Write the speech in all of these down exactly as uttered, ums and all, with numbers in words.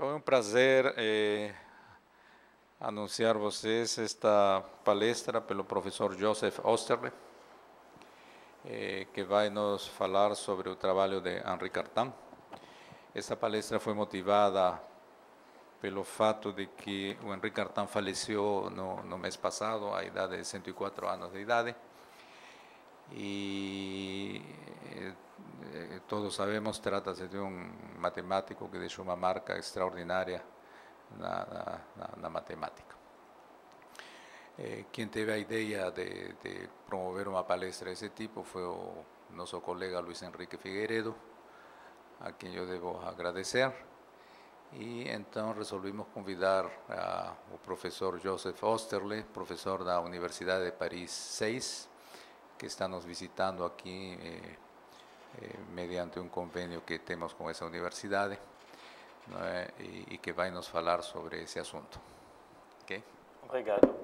É um prazer eh, anunciar vocês esta palestra pelo professor Joseph Oesterle, eh, que vai nos falar sobre o trabalho de Henri Cartan. Esta palestra foi motivada pelo fato de que o Henri Cartan faleceu no, no mês passado, à idade de cento e quatro anos de idade, e eh, todos sabemos, trata-se de um matemático que deixou uma marca extraordinária na, na, na matemática. Eh, quem teve a ideia de, de promover uma palestra desse tipo foi o nosso colega Luiz Henrique Figueiredo, a quem eu devo agradecer, e então resolvimos convidar a, o professor Joseph Oesterle, professor da Universidade de Paris seis, que está nos visitando aqui eh, eh, mediante um convênio que temos com essa universidade, não é? e, e que vai nos falar sobre esse assunto. Okay? Obrigado.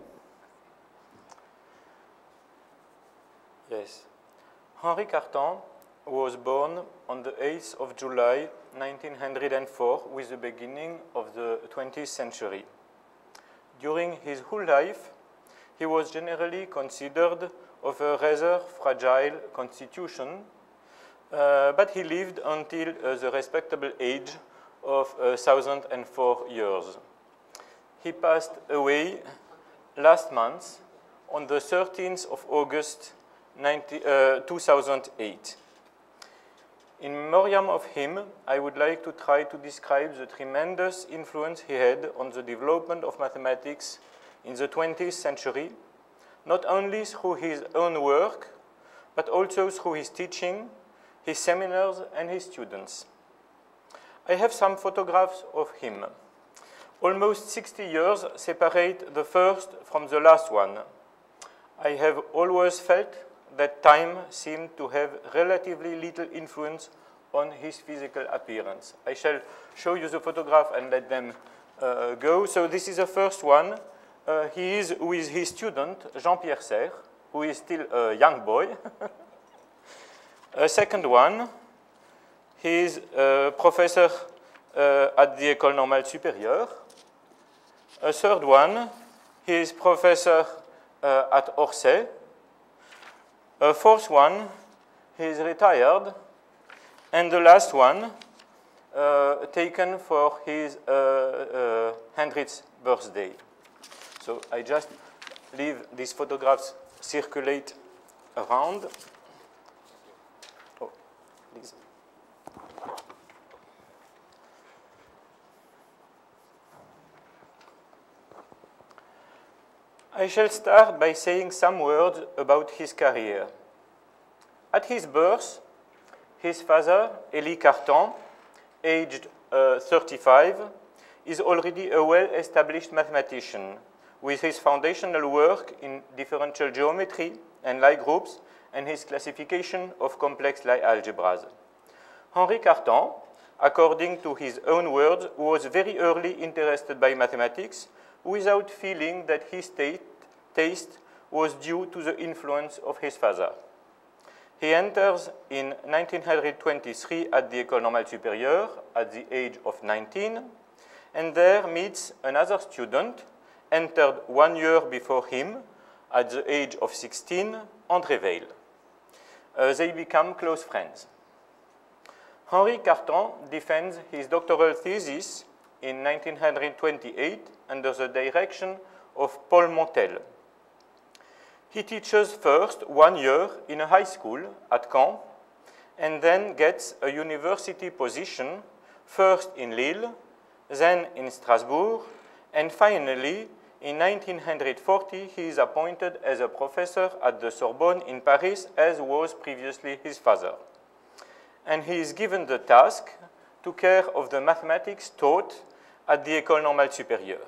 Yes. Henri Cartan was born on the eighth of July nineteen oh four with the beginning of the twentieth century. During his whole life, he was generally considered of a rather fragile constitution, uh, but he lived until uh, the respectable age of one thousand four years. He passed away last month on the thirteenth of August two thousand eight. In memoriam of him, I would like to try to describe the tremendous influence he had on the development of mathematics in the twentieth century, not only through his own work, but also through his teaching, his seminars, and his students. I have some photographs of him. Almost sixty years separate the first from the last one. I have always felt that time seemed to have relatively little influence on his physical appearance. I shall show you the photograph and let them uh, go. So this is the first one. Uh, he is with his student, Jean-Pierre Serre, who is still a young boy. A second one, he is a professor uh, at the École Normale Supérieure. A third one, he is professor uh, at Orsay. A fourth one, he is retired. And the last one, uh, taken for his uh, uh, hundredth birthday. So I just leave these photographs circulate around. Oh, please. I shall start by saying some words about his career. At his birth, his father, Élie Cartan, aged uh, thirty-five, is already a well-established mathematician with his foundational work in differential geometry and Lie groups and his classification of complex Lie algebras. Henri Cartan, according to his own words, was very early interested by mathematics without feeling that his taste was due to the influence of his father. He enters in nineteen twenty-three at the École Normale Supérieure at the age of nineteen, and there meets another student, entered one year before him, at the age of sixteen, André Weil. Uh, they become close friends. Henri Cartan defends his doctoral thesis in nineteen twenty-eight under the direction of Paul Montel. He teaches first one year in a high school at Caen, and then gets a university position, first in Lille, then in Strasbourg, and finally, in nineteen forty, he is appointed as a professor at the Sorbonne in Paris, as was previously his father. And he is given the task to care of the mathematics taught at the École Normale Supérieure.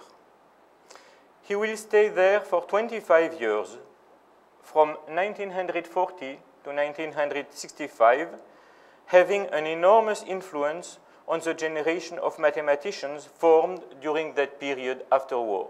He will stay there for twenty-five years, from nineteen forty to nineteen sixty-five, having an enormous influence on the generation of mathematicians formed during that period after war.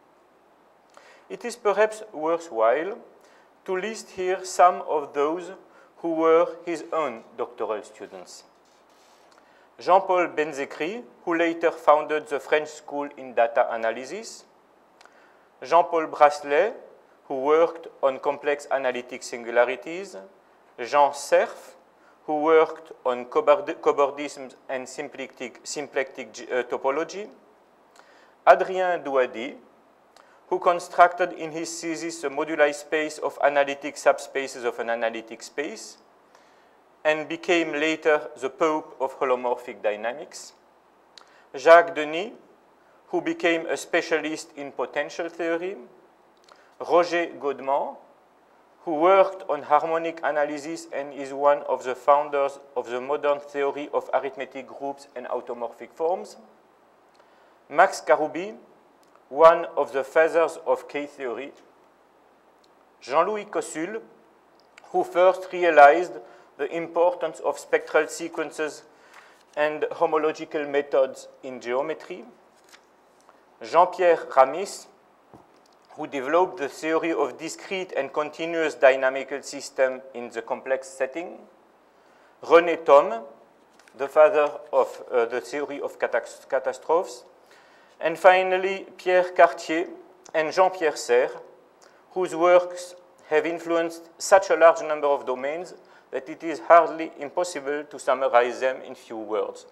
It is perhaps worthwhile to list here some of those who were his own doctoral students. Jean-Paul Benzécry, who later founded the French School in Data Analysis, Jean-Paul Brasselet, who worked on complex analytic singularities, Jean Cerf, who worked on cobordism and symplectic, symplectic uh, topology, Adrien Douady, who constructed in his thesis a moduli space of analytic subspaces of an analytic space, and became later the Pope of holomorphic dynamics, Jacques Denis, who became a specialist in potential theory, Roger Godement, who worked on harmonic analysis and is one of the founders of the modern theory of arithmetic groups and automorphic forms, Max Karoubi, one of the fathers of K-theory, Jean-Louis Cossul, who first realized the importance of spectral sequences and homological methods in geometry, Jean-Pierre Ramis, who developed the theory of discrete and continuous dynamical system in the complex setting, René Thom, the father of uh, the theory of catas catastrophes, and finally Pierre Cartier and Jean-Pierre Serre, whose works have influenced such a large number of domains that it is hardly impossible to summarize them in few words.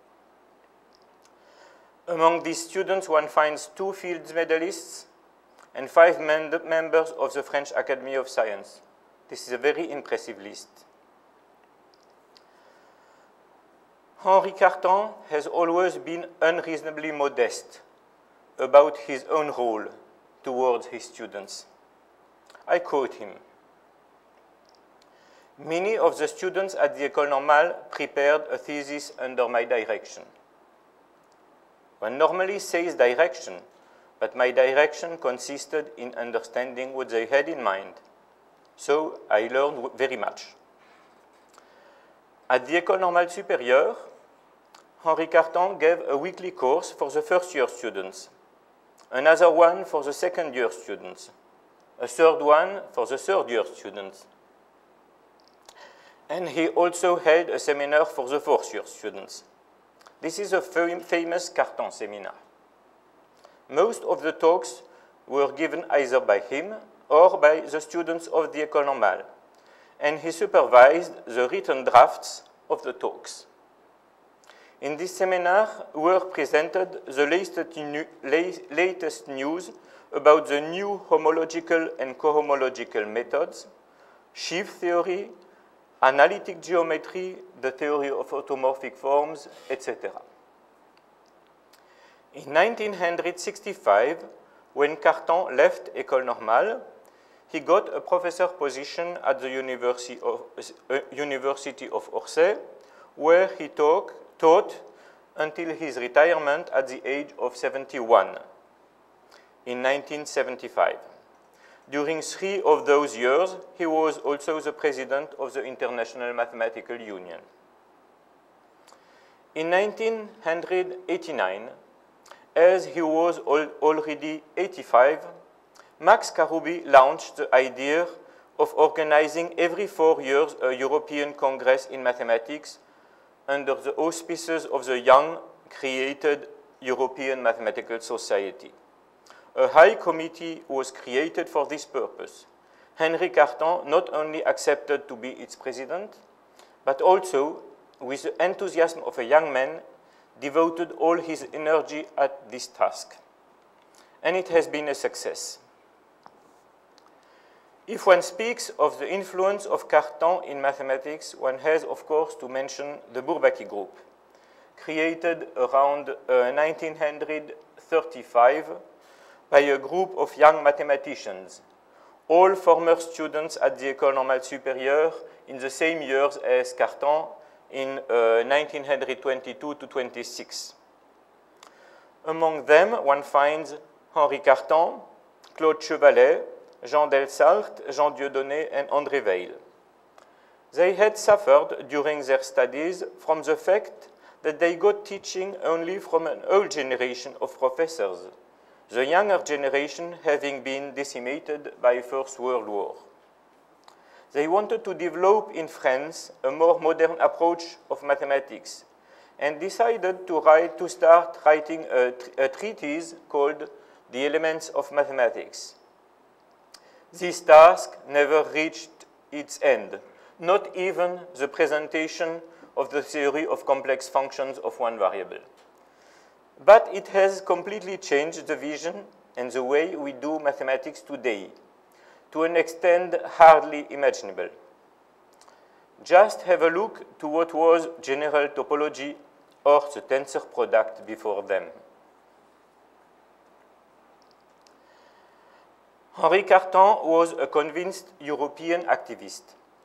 Among these students, one finds two Fields medalists and five members of the French Academy of Science. This is a very impressive list. Henri Cartan has always been unreasonably modest about his own role towards his students. I quote him. Many of the students at the École Normale prepared a thesis under my direction. One normally says direction, but my direction consisted in understanding what they had in mind. So I learned very much. At the École Normale Supérieure, Henri Cartan gave a weekly course for the first year students, another one for the second year students, a third one for the third year students. And he also held a seminar for the fourth year students. This is a fam famous Cartan seminar. Most of the talks were given either by him or by the students of the École Normale, and he supervised the written drafts of the talks. In this seminar were presented the latest news about the new homological and cohomological methods, sheaf theory, analytic geometry, the theory of automorphic forms, et cetera. In nineteen sixty-five, when Cartan left École Normale, he got a professor position at the University of, uh, University of Orsay, where he talk, taught until his retirement at the age of seventy-one in nineteen seventy-five. During three of those years, he was also the president of the International Mathematical Union. In nineteen eighty-nine, as he was al already eighty-five, Max Karoubi launched the idea of organizing every four years a European Congress in mathematics under the auspices of the young created European Mathematical Society. A high committee was created for this purpose. Henri Cartan not only accepted to be its president, but also, with the enthusiasm of a young man, devoted all his energy at this task. And it has been a success. If one speaks of the influence of Cartan in mathematics, one has, of course, to mention the Bourbaki group, created around uh, nineteen thirty-five by a group of young mathematicians, all former students at the École Normale Supérieure in the same years as Cartan, in uh, nineteen twenty-two to twenty-six. Among them, one finds Henri Cartan, Claude Chevalet, Jean Delsart, Jean Dieudonné, and André Weil. They had suffered during their studies from the fact that they got teaching only from an old generation of professors, the younger generation having been decimated by First World War. They wanted to develop in France a more modern approach of mathematics, and decided to, write, to start writing a, a treatise called The Elements of Mathematics. This task never reached its end, not even the presentation of the theory of complex functions of one variable. But it has completely changed the vision and the way we do mathematics today, to an extent hardly imaginable. Just have a look to what was general topology or the tensor product before them. Henri Cartan was a convinced European activist,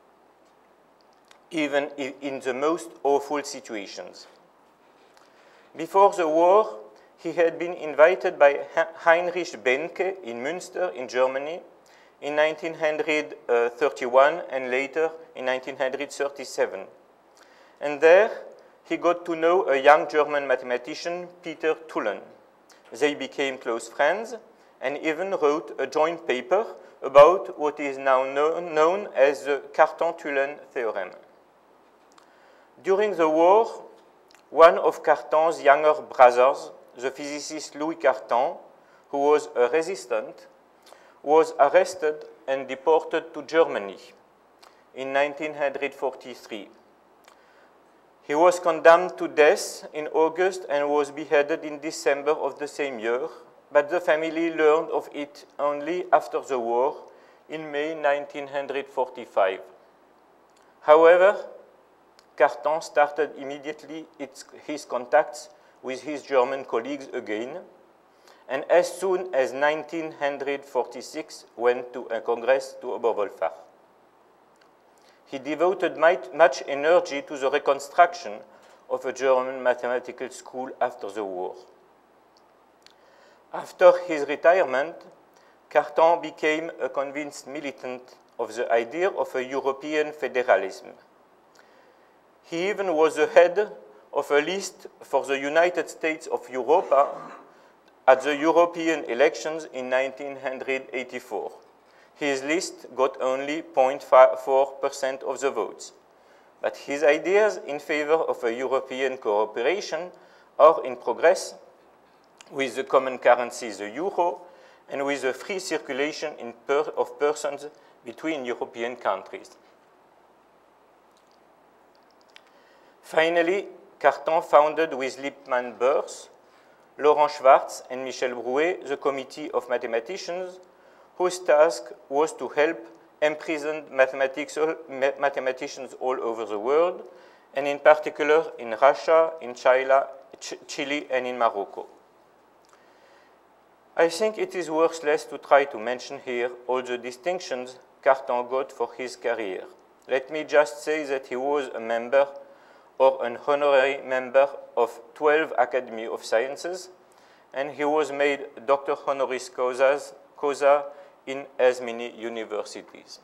even in the most awful situations. Before the war, he had been invited by Heinrich Benke in Münster in Germany in nineteen thirty-one and later in nineteen thirty-seven. And there, he got to know a young German mathematician, Peter Tullen. They became close friends and even wrote a joint paper about what is now known, known as the Cartan-Tullen theorem. During the war, one of Cartan's younger brothers, the physicist Louis Cartan, who was a resistant, was arrested and deported to Germany in nineteen forty-three. He was condemned to death in August and was beheaded in December of the same year, but the family learned of it only after the war in May nineteen forty-five. However, Cartan started immediately its, his contacts with his German colleagues again, and as soon as nineteen forty-six went to a congress to Oberwolfach. He devoted much energy to the reconstruction of a German mathematical school after the war. After his retirement, Cartan became a convinced militant of the idea of a European federalism. He even was the head of a list for the United States of Europa at the European elections in nineteen eighty-four. His list got only zero point four percent of the votes. But his ideas in favor of a European cooperation are in progress with the common currency, the euro, and with the free circulation in per of persons between European countries. Finally, Cartan founded with Lippmann Boers, Laurent Schwartz and Michel Brouet the Committee of Mathematicians, whose task was to help imprisoned mathematicians all over the world, and in particular in Russia, in China, Ch Chile, and in Morocco. I think it is worthless to try to mention here all the distinctions Cartan got for his career. Let me just say that he was a member or an honorary member of twelve Academy of Sciences, and he was made Doctor Honoris Causa in as many universities.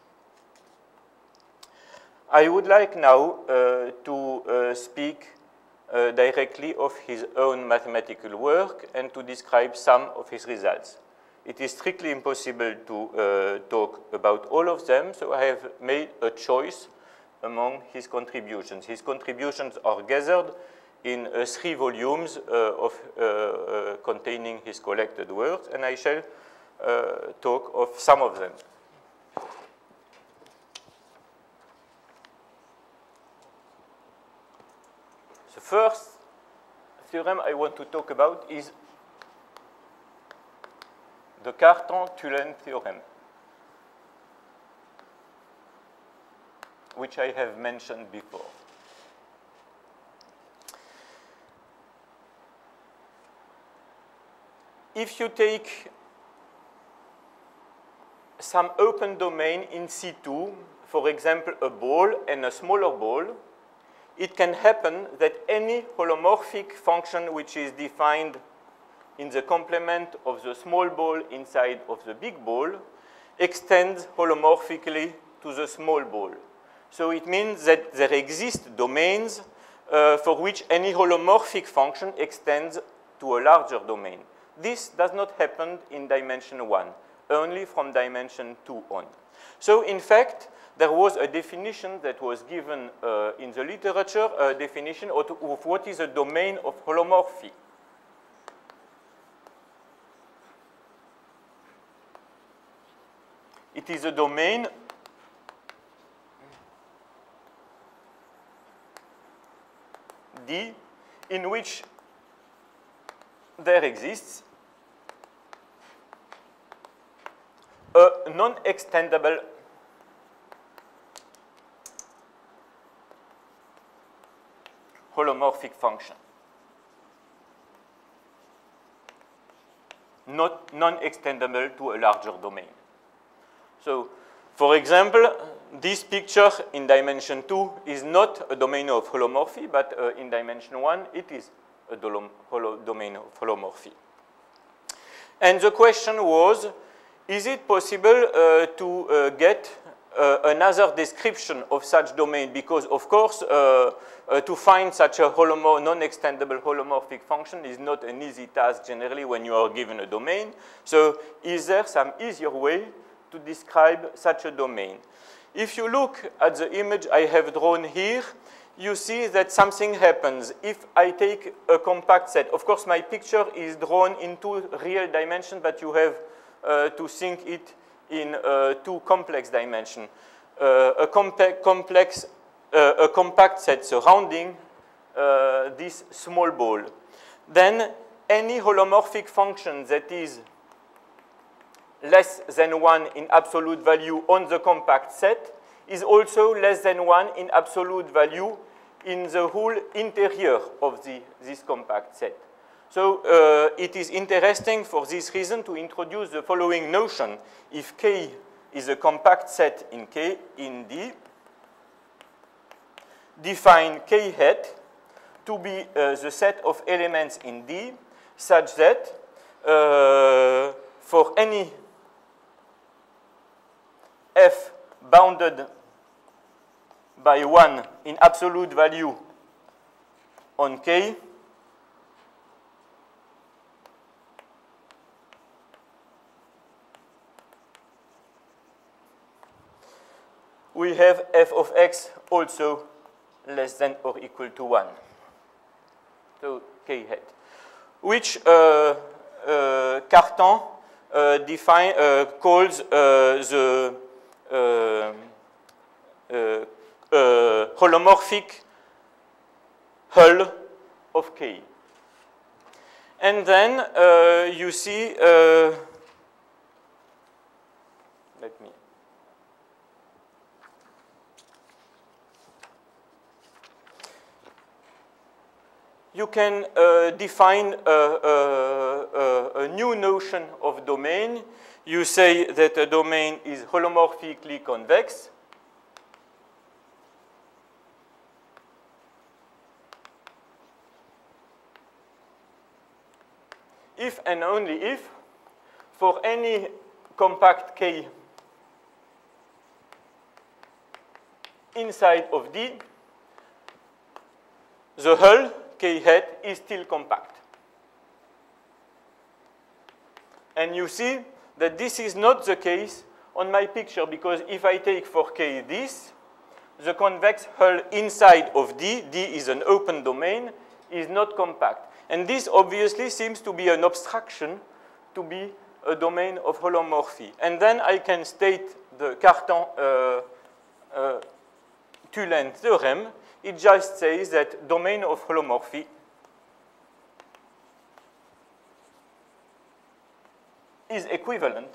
I would like now uh, to uh, speak uh, directly of his own mathematical work and to describe some of his results. It is strictly impossible to uh, talk about all of them, so I have made a choice among his contributions. His contributions are gathered in uh, three volumes uh, of, uh, uh, containing his collected works, and I shall uh, talk of some of them. The first theorem I want to talk about is the Cartan-Tullen theorem, which I have mentioned before. If you take some open domain in C two, for example, a ball and a smaller ball, it can happen that any holomorphic function which is defined in the complement of the small ball inside of the big ball extends holomorphically to the small ball. So it means that there exist domains uh, for which any holomorphic function extends to a larger domain. This does not happen in dimension one, only from dimension two on. So in fact, there was a definition that was given uh, in the literature, a definition of, of what is a domain of holomorphy. It is a domain D in which there exists a non-extendable holomorphic function. Not non-extendable to a larger domain. So, for example, this picture in dimension two is not a domain of holomorphy, but uh, in dimension one, it is a domain of holomorphy. And the question was, is it possible uh, to uh, get uh, another description of such domain? Because, of course, uh, uh, to find such a non-extendable holomorphic function is not an easy task generally when you are given a domain. So is there some easier way to describe such a domain? If you look at the image I have drawn here, you see that something happens. If I take a compact set, of course my picture is drawn in two real dimensions, but you have uh, to think it in uh, two complex dimensions. Uh, a compa complex, uh, a compact set surrounding uh, this small ball. Then any holomorphic function that is less than one in absolute value on the compact set is also less than one in absolute value in the whole interior of the, this compact set. So uh, it is interesting for this reason to introduce the following notion. If K is a compact set in K in D, define K hat to be uh, the set of elements in D such that uh, for any F bounded by one in absolute value on K, we have F of X also less than or equal to one. So K hat, which uh, uh, Cartan uh, define, uh, calls uh, the Uh, uh, uh, holomorphic hull of K. And then uh, you see, uh, let me, you can uh, define a, a, a, a new notion of domain. You say that a domain is holomorphically convex. If and only if, for any compact K inside of D, the hull, K hat, is still compact. And you see that this is not the case on my picture, because if I take for K this, the convex hull inside of D, D is an open domain, is not compact. And this obviously seems to be an abstraction to be a domain of holomorphy. And then I can state the Cartan uh, uh, Tholen theorem. It just says that domain of holomorphy is equivalent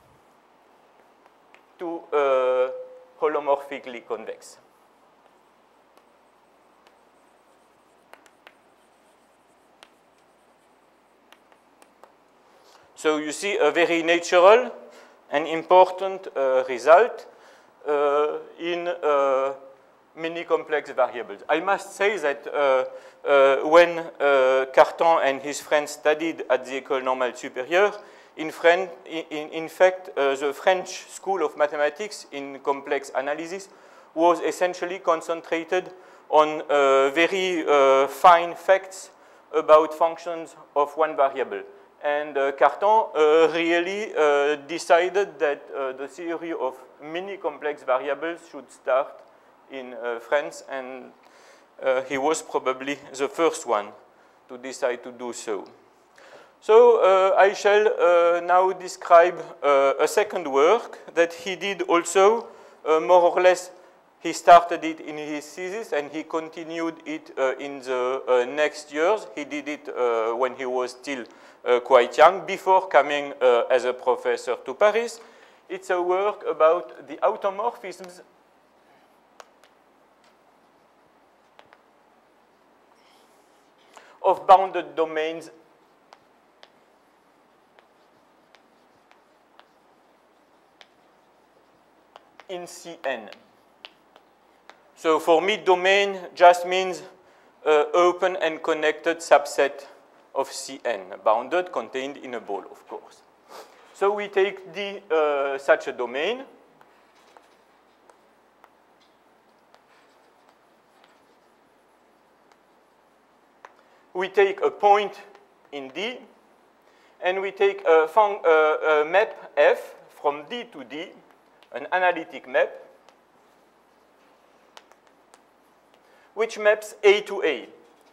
to uh, holomorphically convex. So you see a very natural and important uh, result uh, in uh, many complex variables. I must say that uh, uh, when uh, Cartan and his friends studied at the École Normale Supérieure, in, French, in, in fact, uh, the French School of Mathematics in complex analysis was essentially concentrated on uh, very uh, fine facts about functions of one variable. And uh, Cartan uh, really uh, decided that uh, the theory of many complex variables should start in uh, France, and uh, he was probably the first one to decide to do so. So uh, I shall uh, now describe uh, a second work that he did also, uh, more or less. He started it in his thesis and he continued it uh, in the uh, next years. He did it uh, when he was still uh, quite young, before coming uh, as a professor to Paris. It's a work about the automorphisms of bounded domains in C N. So for me, domain just means uh, open and connected subset of C N, bounded, contained in a ball, of course. So we take the, uh, such a domain. We take a point in D, and we take a, fun uh, a map F from D to D, an analytic map, which maps A to A.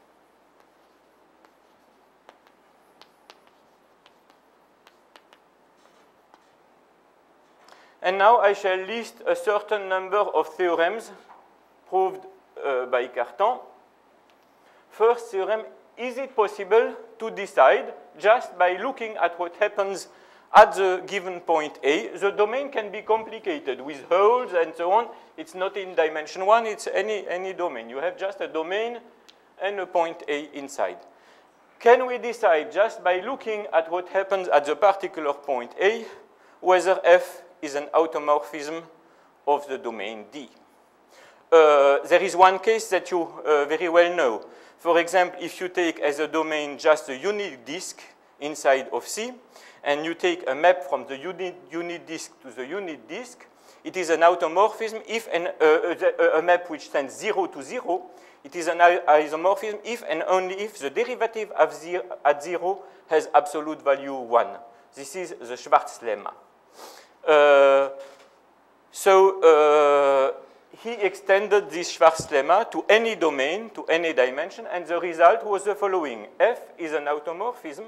And now I shall list a certain number of theorems proved uh, by Cartan. First theorem, is it possible to decide just by looking at what happens at the given point A? The domain can be complicated with holes and so on. It's not in dimension one, it's any, any domain. You have just a domain and a point A inside. Can we decide just by looking at what happens at the particular point A whether F is an automorphism of the domain D? Uh, there is one case that you uh, very well know. For example, if you take as a domain just a unit disk inside of C, and you take a map from the unit, unit disk to the unit disk, it is an automorphism if an, uh, a, a map which stands zero to zero, it is an isomorphism if and only if the derivative of zero, at zero has absolute value one. This is the Schwarz lemma. Uh, so uh, he extended this Schwarz lemma to any domain, to any dimension, and the result was the following. F is an automorphism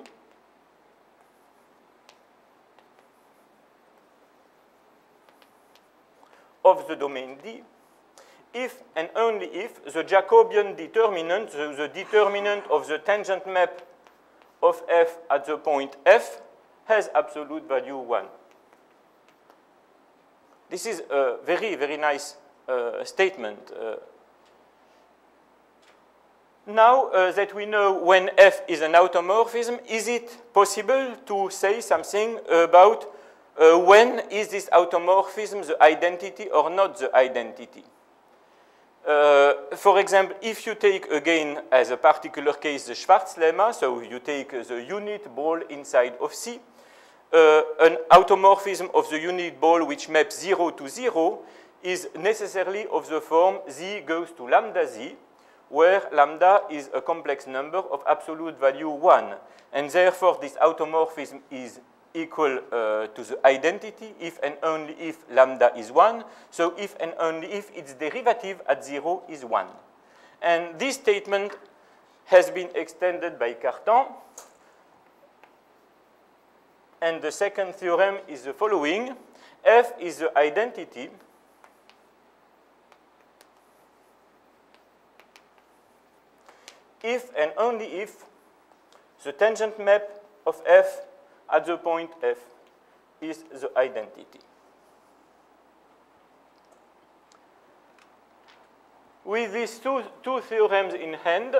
of the domain D if and only if the Jacobian determinant, the, the determinant of the tangent map of F at the point F, has absolute value one. This is a very, very nice uh, statement. Uh, now uh, that we know when F is an automorphism, is it possible to say something about uh, when is this automorphism the identity or not the identity? Uh, for example, if you take again as a particular case the Schwarz lemma, so you take uh, the unit ball inside of C, uh, an automorphism of the unit ball which maps zero to zero is necessarily of the form Z goes to lambda Z, where lambda is a complex number of absolute value one. And therefore, this automorphism is equal uh, to the identity if and only if lambda is one. So if and only if its derivative at zero is one. And this statement has been extended by Cartan. And the second theorem is the following. F is the identity if and only if the tangent map of F at the point F is the identity. With these two, two theorems in hand,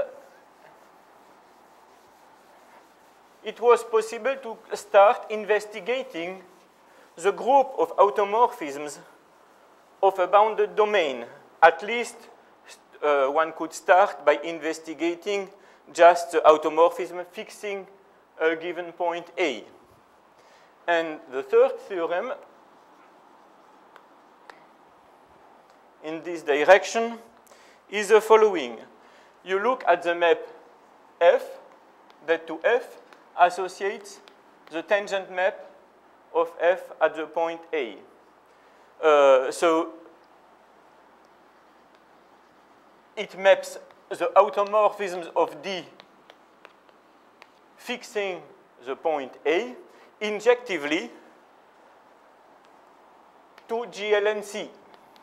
it was possible to start investigating the group of automorphisms of a bounded domain. At least uh, one could start by investigating just the automorphism fixing a given point A. And the third theorem in this direction is the following. You look at the map F, that to F associates the tangent map of f at the point A. Uh, so it maps the automorphisms of D fixing the point A injectively to G L N C.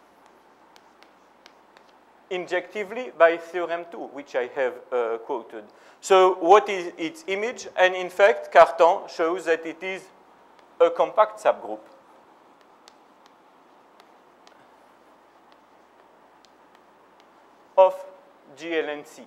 Injectively by theorem two, which I have uh, quoted. So what is its image? And in fact, Cartan shows that it is a compact subgroup. Of G L N C.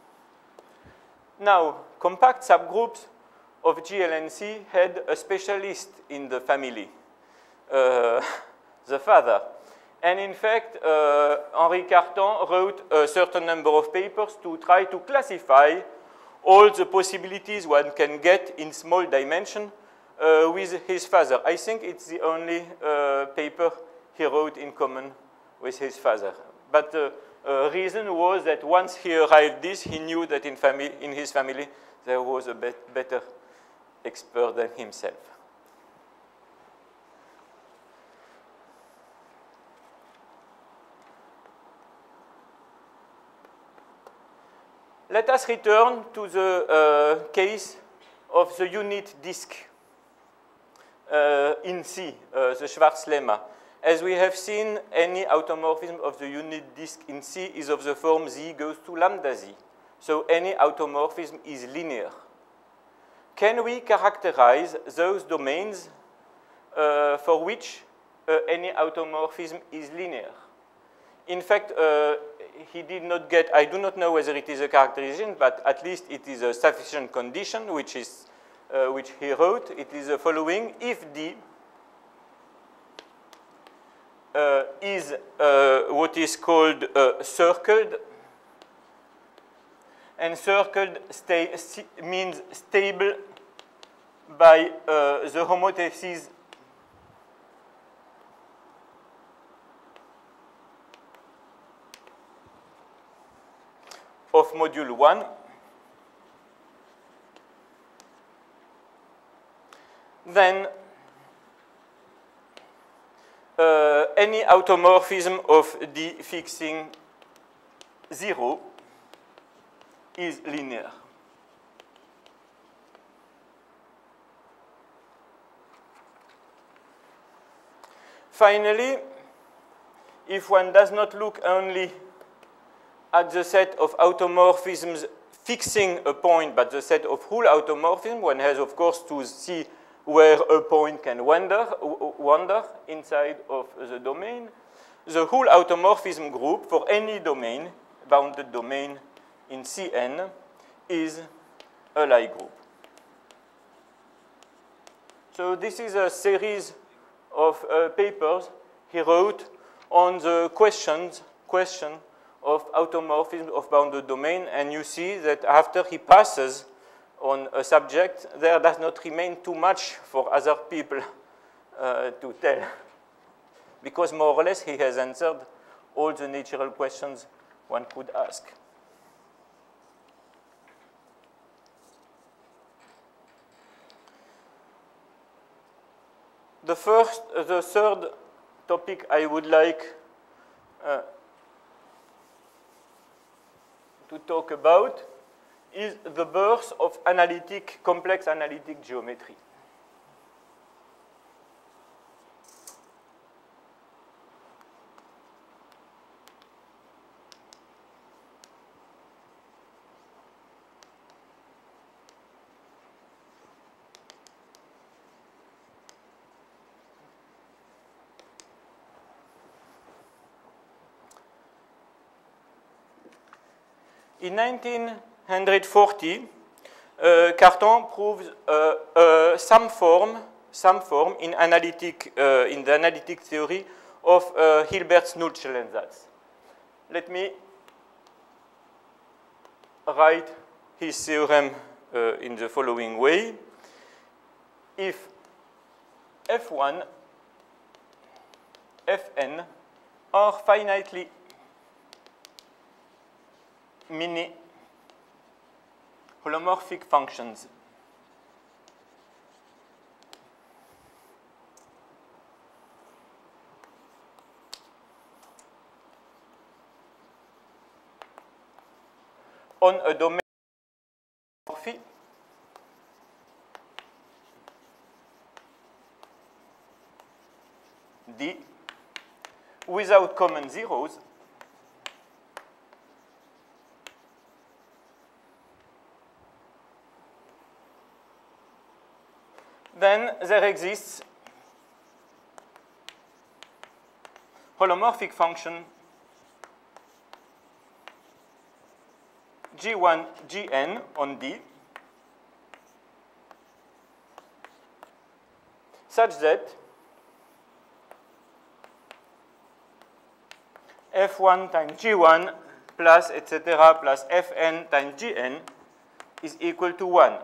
Now, compact subgroups of G L N C had a specialist in the family, uh, the father. And in fact, uh, Henri Cartan wrote a certain number of papers to try to classify all the possibilities one can get in small dimension uh, with his father. I think it's the only uh, paper he wrote in common with his father. But the uh, reason was that once he arrived this, he knew that in, family, in his family there was a bet better expert than himself. Let us return to the uh, case of the unit disk uh, in C, uh, the Schwarz lemma. As we have seen, any automorphism of the unit disk in C is of the form Z goes to lambda Z. So any automorphism is linear. Can we characterize those domains uh, for which uh, any automorphism is linear? In fact, uh, he did not get, I do not know whether it is a characterization, but at least it is a sufficient condition, which is, uh, which he wrote. It is the following: if D uh, is uh, what is called uh, circled, and circled stay, means stable by uh, the homothesis of module one, then uh, any automorphism of D fixing zero is linear. Finally, if one does not look only at the set of automorphisms fixing a point, but the set of whole automorphisms, one has, of course, to see where a point can wander, wander inside of the domain. The whole automorphism group for any domain, bounded domain in C N, is a Lie group. So this is a series of uh, papers he wrote on the questions, question of automorphism of bounded domain, and you see that after he passes on a subject, there does not remain too much for other people uh, to tell, because more or less he has answered all the natural questions one could ask. The first, uh, the third topic I would like uh, to talk about is the birth of analytic, complex analytic geometry. In nineteen forty, uh, Cartan proves uh, uh, some form, some form in analytic, uh, in the analytic theory of uh, Hilbert's Nullstellensatz. Let me write his theorem uh, in the following way: if F one, Fn are finitely many holomorphic functions on a domain phi D without common zeros, then there exists holomorphic function G one G n on D such that f one times G one plus et cetera plus Fn times Gn is equal to one.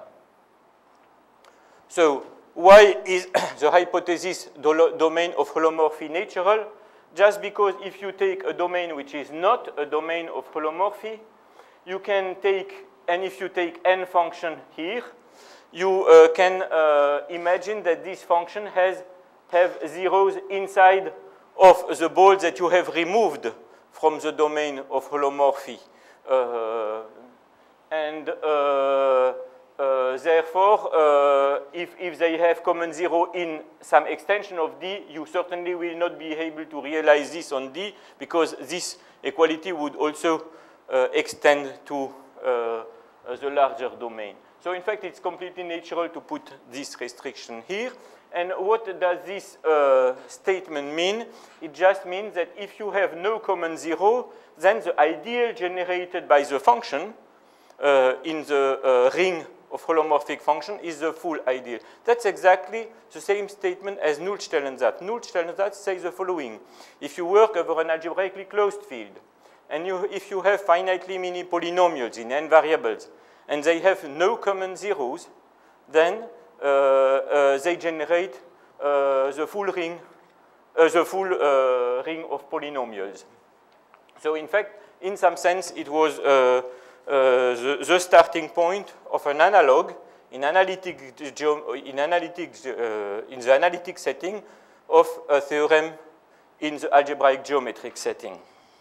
So why is the hypothesis do domain of holomorphy natural? Just because if you take a domain which is not a domain of holomorphy, you can take, and if you take n function here, you uh, can uh, imagine that this function has have zeros inside of the balls that you have removed from the domain of holomorphy. Uh, and uh, uh, therefore, uh, if, if they have common zero in some extension of D, you certainly will not be able to realize this on D, because this equality would also uh, extend to uh, the larger domain. So in fact, it's completely natural to put this restriction here. And what does this uh, statement mean? It just means that if you have no common zero, then the ideal generated by the function uh, in the uh, ring of holomorphic function is the full ideal. That's exactly the same statement as Null-Stellensatz. Null-Stellensatz says the following. If you work over an algebraically closed field, and you, if you have finitely many polynomials in n variables, and they have no common zeros, then Uh, uh, they generate uh, the full ring, uh, the full uh, ring of polynomials. So in fact, in some sense, it was uh, uh, the, the starting point of an analog in analytic in analytic uh, in the analytic setting of a theorem in the algebraic geometric setting.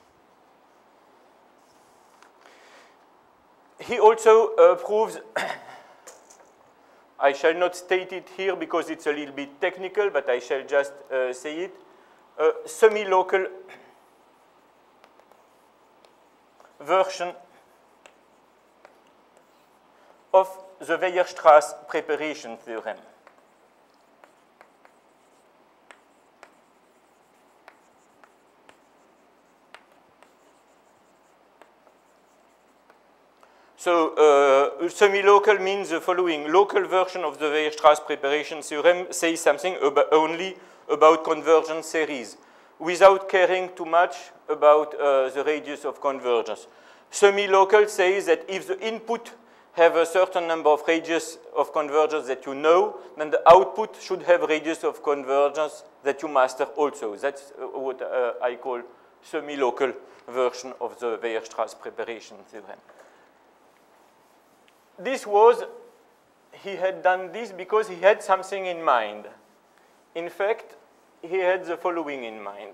He also uh, proves. I shall not state it here because it's a little bit technical, but I shall just uh, say it. A semi-local version of the Weierstrass preparation theorem. So uh, semi-local means the following. Local version of the Weierstrass preparation theorem says something about only about convergence series without caring too much about uh, the radius of convergence. Semi-local says that if the input have a certain number of radius of convergence that you know, then the output should have radius of convergence that you master also. That's uh, what uh, I call semi-local version of the Weierstrass preparation theorem. This was, he had done this because he had something in mind. In fact, he had the following in mind.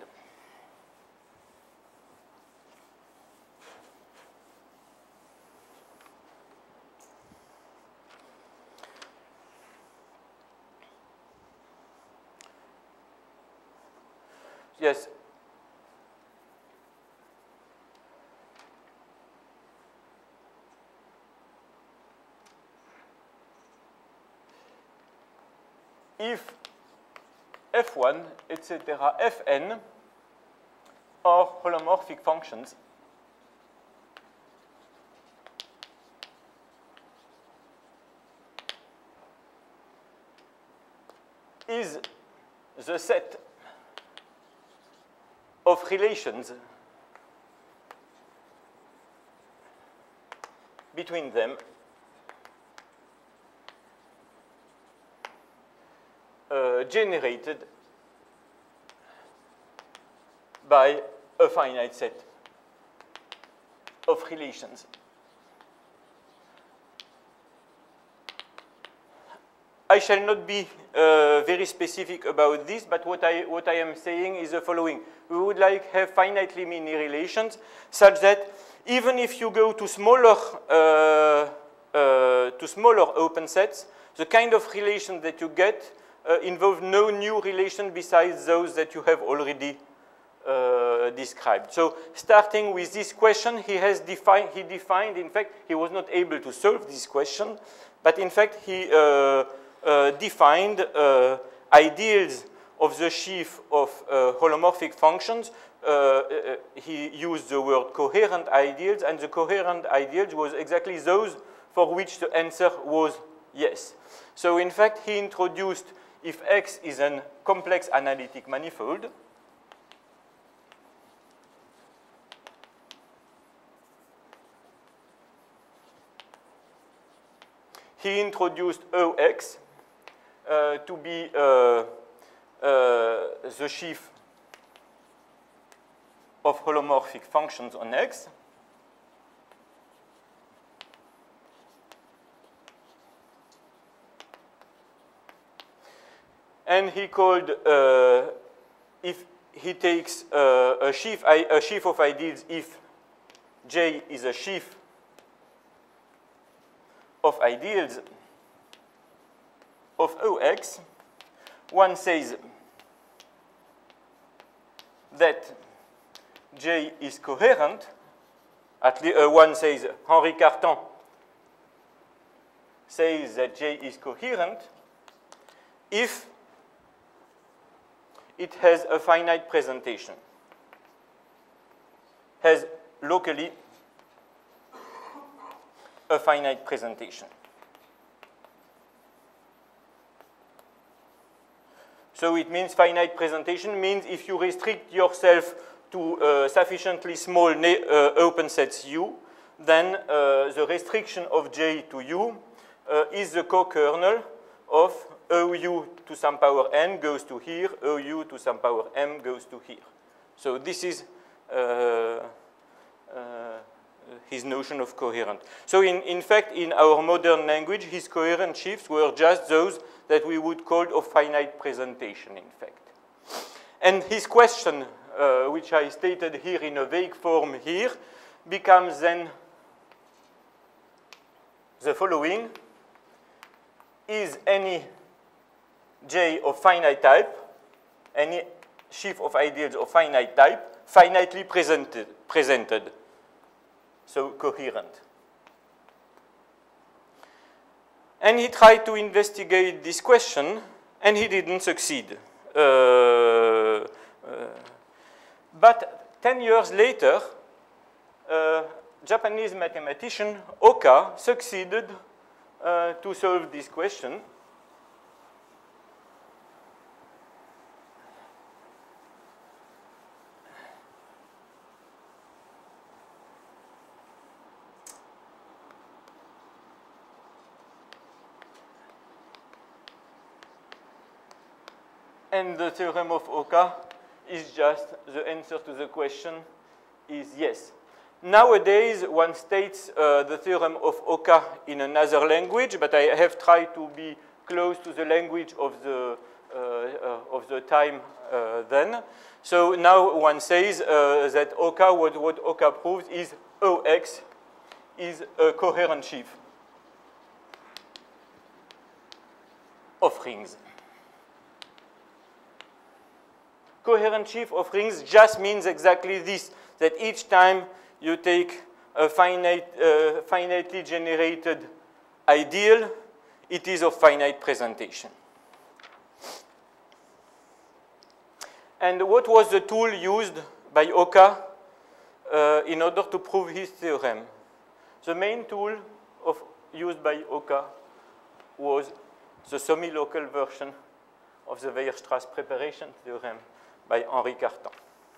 Yes. If f one, et cetera, fn are holomorphic functions, is the set of relations between them uh, generated by a finite set of relations. I shall not be uh, very specific about this, but what I, what I am saying is the following. We would like have finitely many relations such that even if you go to smaller, uh, uh, to smaller open sets, the kind of relation that you get uh, involve no new relation besides those that you have already uh, described. So starting with this question, he has defined, he defined, in fact, he was not able to solve this question, but in fact, he uh, uh, defined uh, ideals of the sheaf of uh, holomorphic functions. Uh, uh, he used the word coherent ideals, and the coherent ideals was exactly those for which the answer was yes. So in fact, he introduced, if X is a complex analytic manifold, he introduced O X uh, to be uh, uh, the sheaf of holomorphic functions on X. And he called, uh, if he takes uh, a, sheaf, a sheaf of ideals if J is a sheaf of ideals of O X, one says that J is coherent. At least uh, one says, Henri Cartan says that J is coherent if it has a finite presentation, has locally a finite presentation. So it means finite presentation means if you restrict yourself to uh, sufficiently small uh, open sets U, then uh, the restriction of J to U uh, is the co-kernel of O U to some power n goes to here, O U to some power m goes to here. So this is uh, uh, his notion of coherent. So in, in fact, in our modern language, his coherent sheaves were just those that we would call of finite presentation, in fact. And his question, uh, which I stated here in a vague form here, becomes then the following. Is any J of finite type, any sheaf of ideals of finite type, finitely presented, presented, so coherent. And he tried to investigate this question, and he didn't succeed. Uh, uh, but ten years later, a Japanese mathematician, Oka, succeeded uh, to solve this question. And the theorem of Oka is just the answer to the question is yes. Nowadays, one states uh, the theorem of Oka in another language, but I have tried to be close to the language of the, uh, uh, of the time uh, then. So now one says uh, that Oka, what, what Oka proves is O X is a coherent sheaf of rings. Coherent sheaf of rings just means exactly this, that each time you take a finite, uh, finitely generated ideal, it is of finite presentation. And what was the tool used by Oka uh, in order to prove his theorem? The main tool of, used by Oka was the semi-local version of the Weierstrass preparation theorem by Henri Cartan.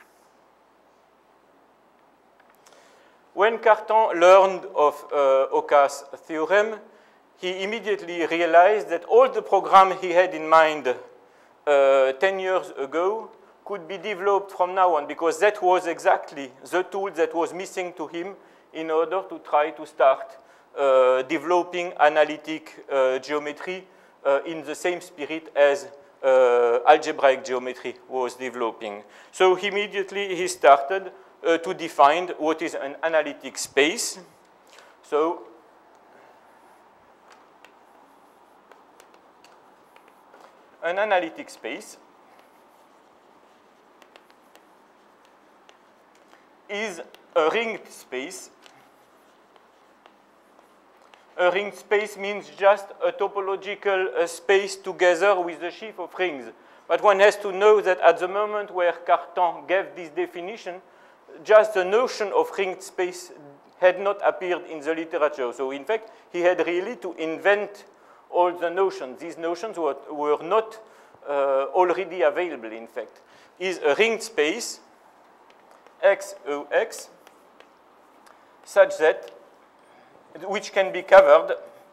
When Cartan learned of uh, Oka's theorem, he immediately realized that all the program he had in mind uh, ten years ago could be developed from now on, because that was exactly the tool that was missing to him in order to try to start uh, developing analytic uh, geometry uh, in the same spirit as Uh, algebraic geometry was developing. So immediately he started uh, to define what is an analytic space. So an analytic space is a ringed space. A ringed space means just a topological uh, space together with a sheaf of rings. But one has to know that at the moment where Cartan gave this definition, just the notion of ringed space had not appeared in the literature. So in fact, he had really to invent all the notions. These notions were, were not uh, already available, in fact. Is a ringed space, X O X, such that, which can be covered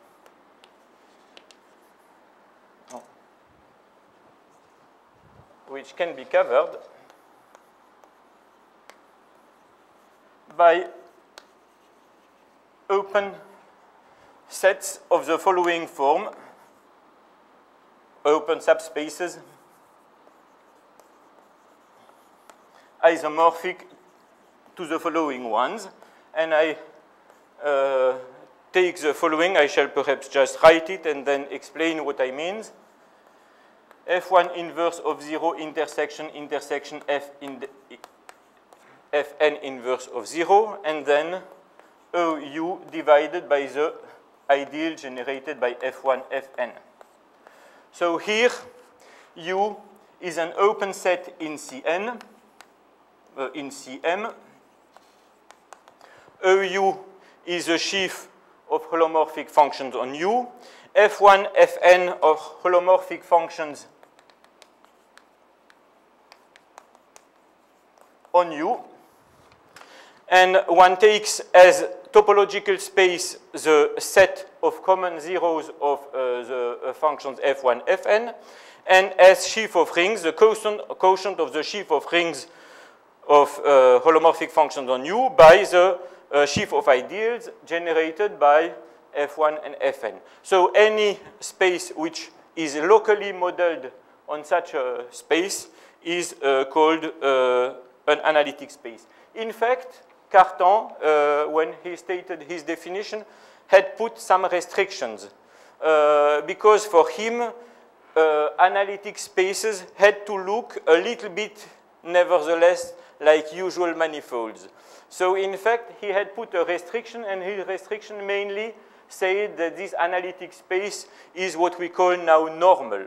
which can be covered by open sets of the following form, open subspaces isomorphic to the following ones. And I uh, take the following. I shall perhaps just write it and then explain what I mean. F one inverse of zero intersection intersection F in the Fn inverse of zero, and then O U divided by the ideal generated by F one Fn. So here, U is an open set in Cn, uh, in Cm. O U is a sheaf of holomorphic functions on U. F one Fn of holomorphic functions on U. And one takes as topological space the set of common zeros of uh, the uh, functions F one Fn, and as sheaf of rings, the quotient, quotient of the sheaf of rings of uh, holomorphic functions on U by the uh, sheaf of ideals generated by F one and Fn. So any space which is locally modeled on such a space is uh, called uh, an analytic space. In fact, Cartan, uh, when he stated his definition, had put some restrictions uh, because for him, uh, analytic spaces had to look a little bit, nevertheless, like usual manifolds. So in fact, he had put a restriction, and his restriction mainly said that this analytic space is what we call now normal.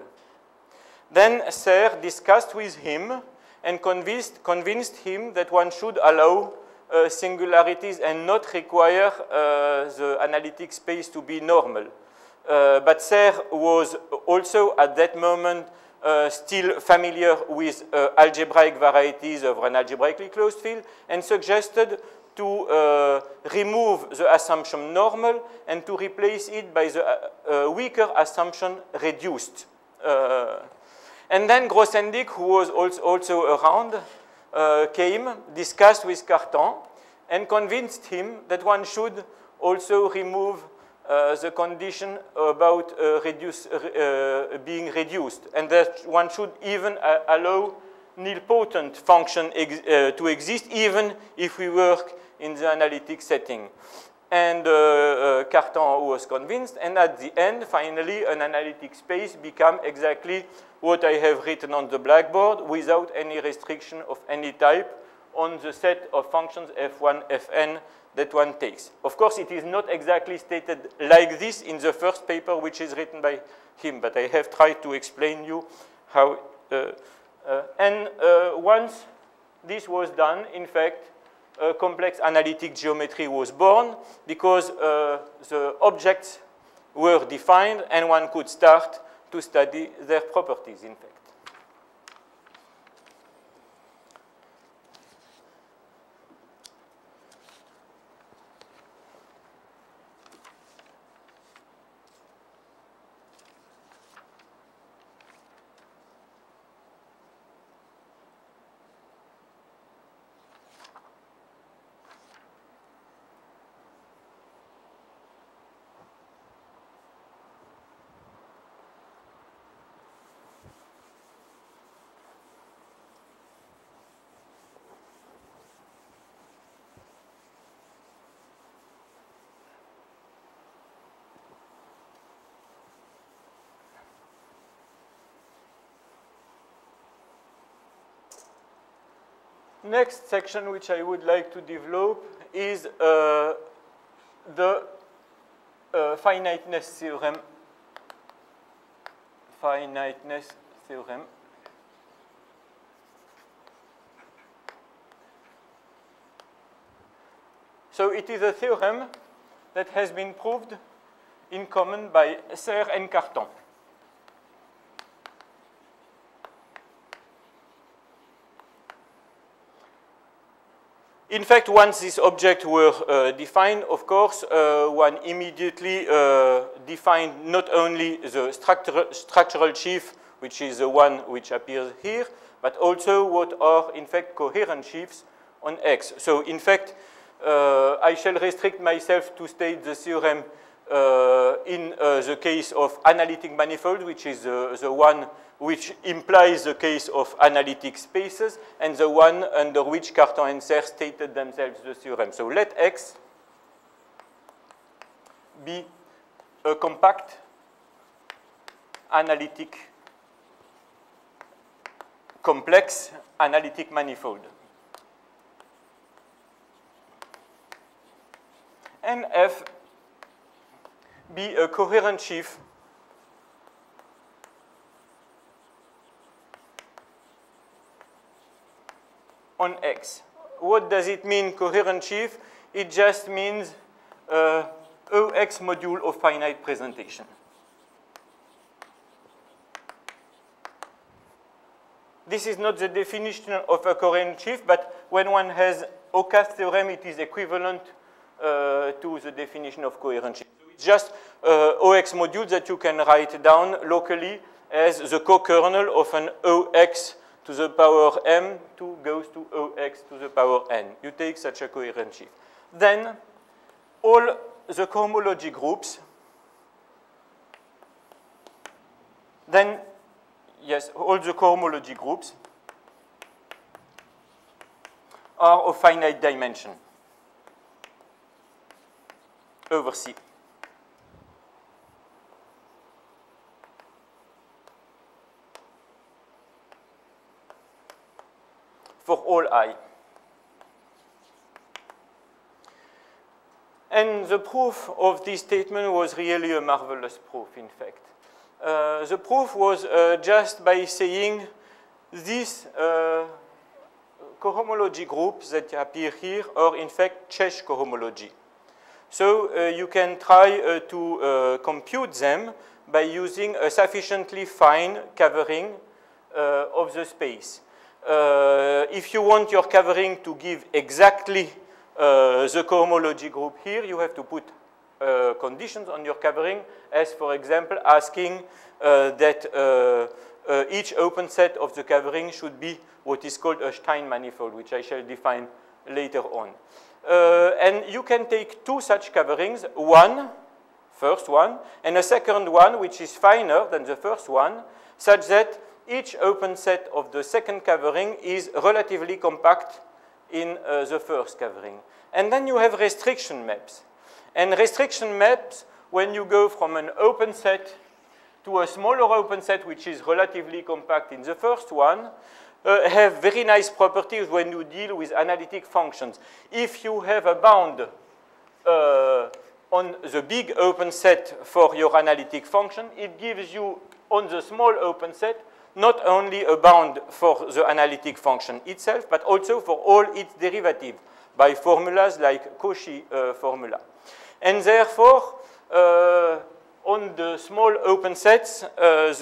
Then Serre discussed with him and convinced, convinced him that one should allow uh, singularities and not require uh, the analytic space to be normal. Uh, but Serre was also at that moment uh, still familiar with uh, algebraic varieties of an algebraically closed field and suggested to uh, remove the assumption normal and to replace it by the uh, uh, weaker assumption reduced. Uh, And then Grothendieck, who was also, also around, uh, came, discussed with Cartan, and convinced him that one should also remove uh, the condition about uh, reduce, uh, being reduced, and that one should even uh, allow nilpotent function ex uh, to exist, even if we work in the analytic setting. And uh, uh, Cartan was convinced, and at the end, finally, an analytic space became exactly what I have written on the blackboard without any restriction of any type on the set of functions F one, Fn that one takes. Of course, it is not exactly stated like this in the first paper, which is written by him, but I have tried to explain you how. Uh, uh, and uh, once this was done, in fact, a complex analytic geometry was born because uh, the objects were defined and one could start to study their properties, in fact. Next section which I would like to develop is uh, the uh, finiteness theorem. Finiteness theorem. So it is a theorem that has been proved in common by Serre and Cartan. In fact, once these objects were uh, defined, of course, uh, one immediately uh, defined not only the structural, structural sheaf, which is the one which appears here, but also what are, in fact, coherent sheaves on X. So, in fact, uh, I shall restrict myself to state the theorem uh, in uh, the case of analytic manifold, which is uh, the one which implies the case of analytic spaces, and the one under which Cartan and Serre stated themselves the theorem. So let X be a compact analytic complex analytic manifold. And F be a coherent sheaf on X. What does it mean, coherent sheaf? It just means uh, O X module of finite presentation. This is not the definition of a coherent sheaf, but when one has Oca's theorem, it is equivalent uh, to the definition of coherent sheaf. So it's just uh, O X module that you can write down locally as the co-kernel of an O X to the power m two goes to O X to the power n. You take such a coherent sheaf. Then all the cohomology groups, then yes, all the cohomology groups are of finite dimension over C. For all I. And the proof of this statement was really a marvelous proof, in fact. Uh, the proof was uh, just by saying these uh, cohomology groups that appear here are in fact Čech cohomology. So uh, you can try uh, to uh, compute them by using a sufficiently fine covering uh, of the space. Uh, if you want your covering to give exactly uh, the cohomology group here, you have to put uh, conditions on your covering, as for example asking uh, that uh, uh, each open set of the covering should be what is called a Stein manifold, which I shall define later on. Uh, and you can take two such coverings, one, first one, and a second one, which is finer than the first one, such that each open set of the second covering is relatively compact in uh, the first covering. And then you have restriction maps. And restriction maps, when you go from an open set to a smaller open set, which is relatively compact in the first one, uh, have very nice properties when you deal with analytic functions. If you have a bound uh, on the big open set for your analytic function, it gives you on the small open set not only a bound for the analytic function itself, but also for all its derivatives by formulas like Cauchy uh, formula. And therefore, uh, on the small open sets, uh,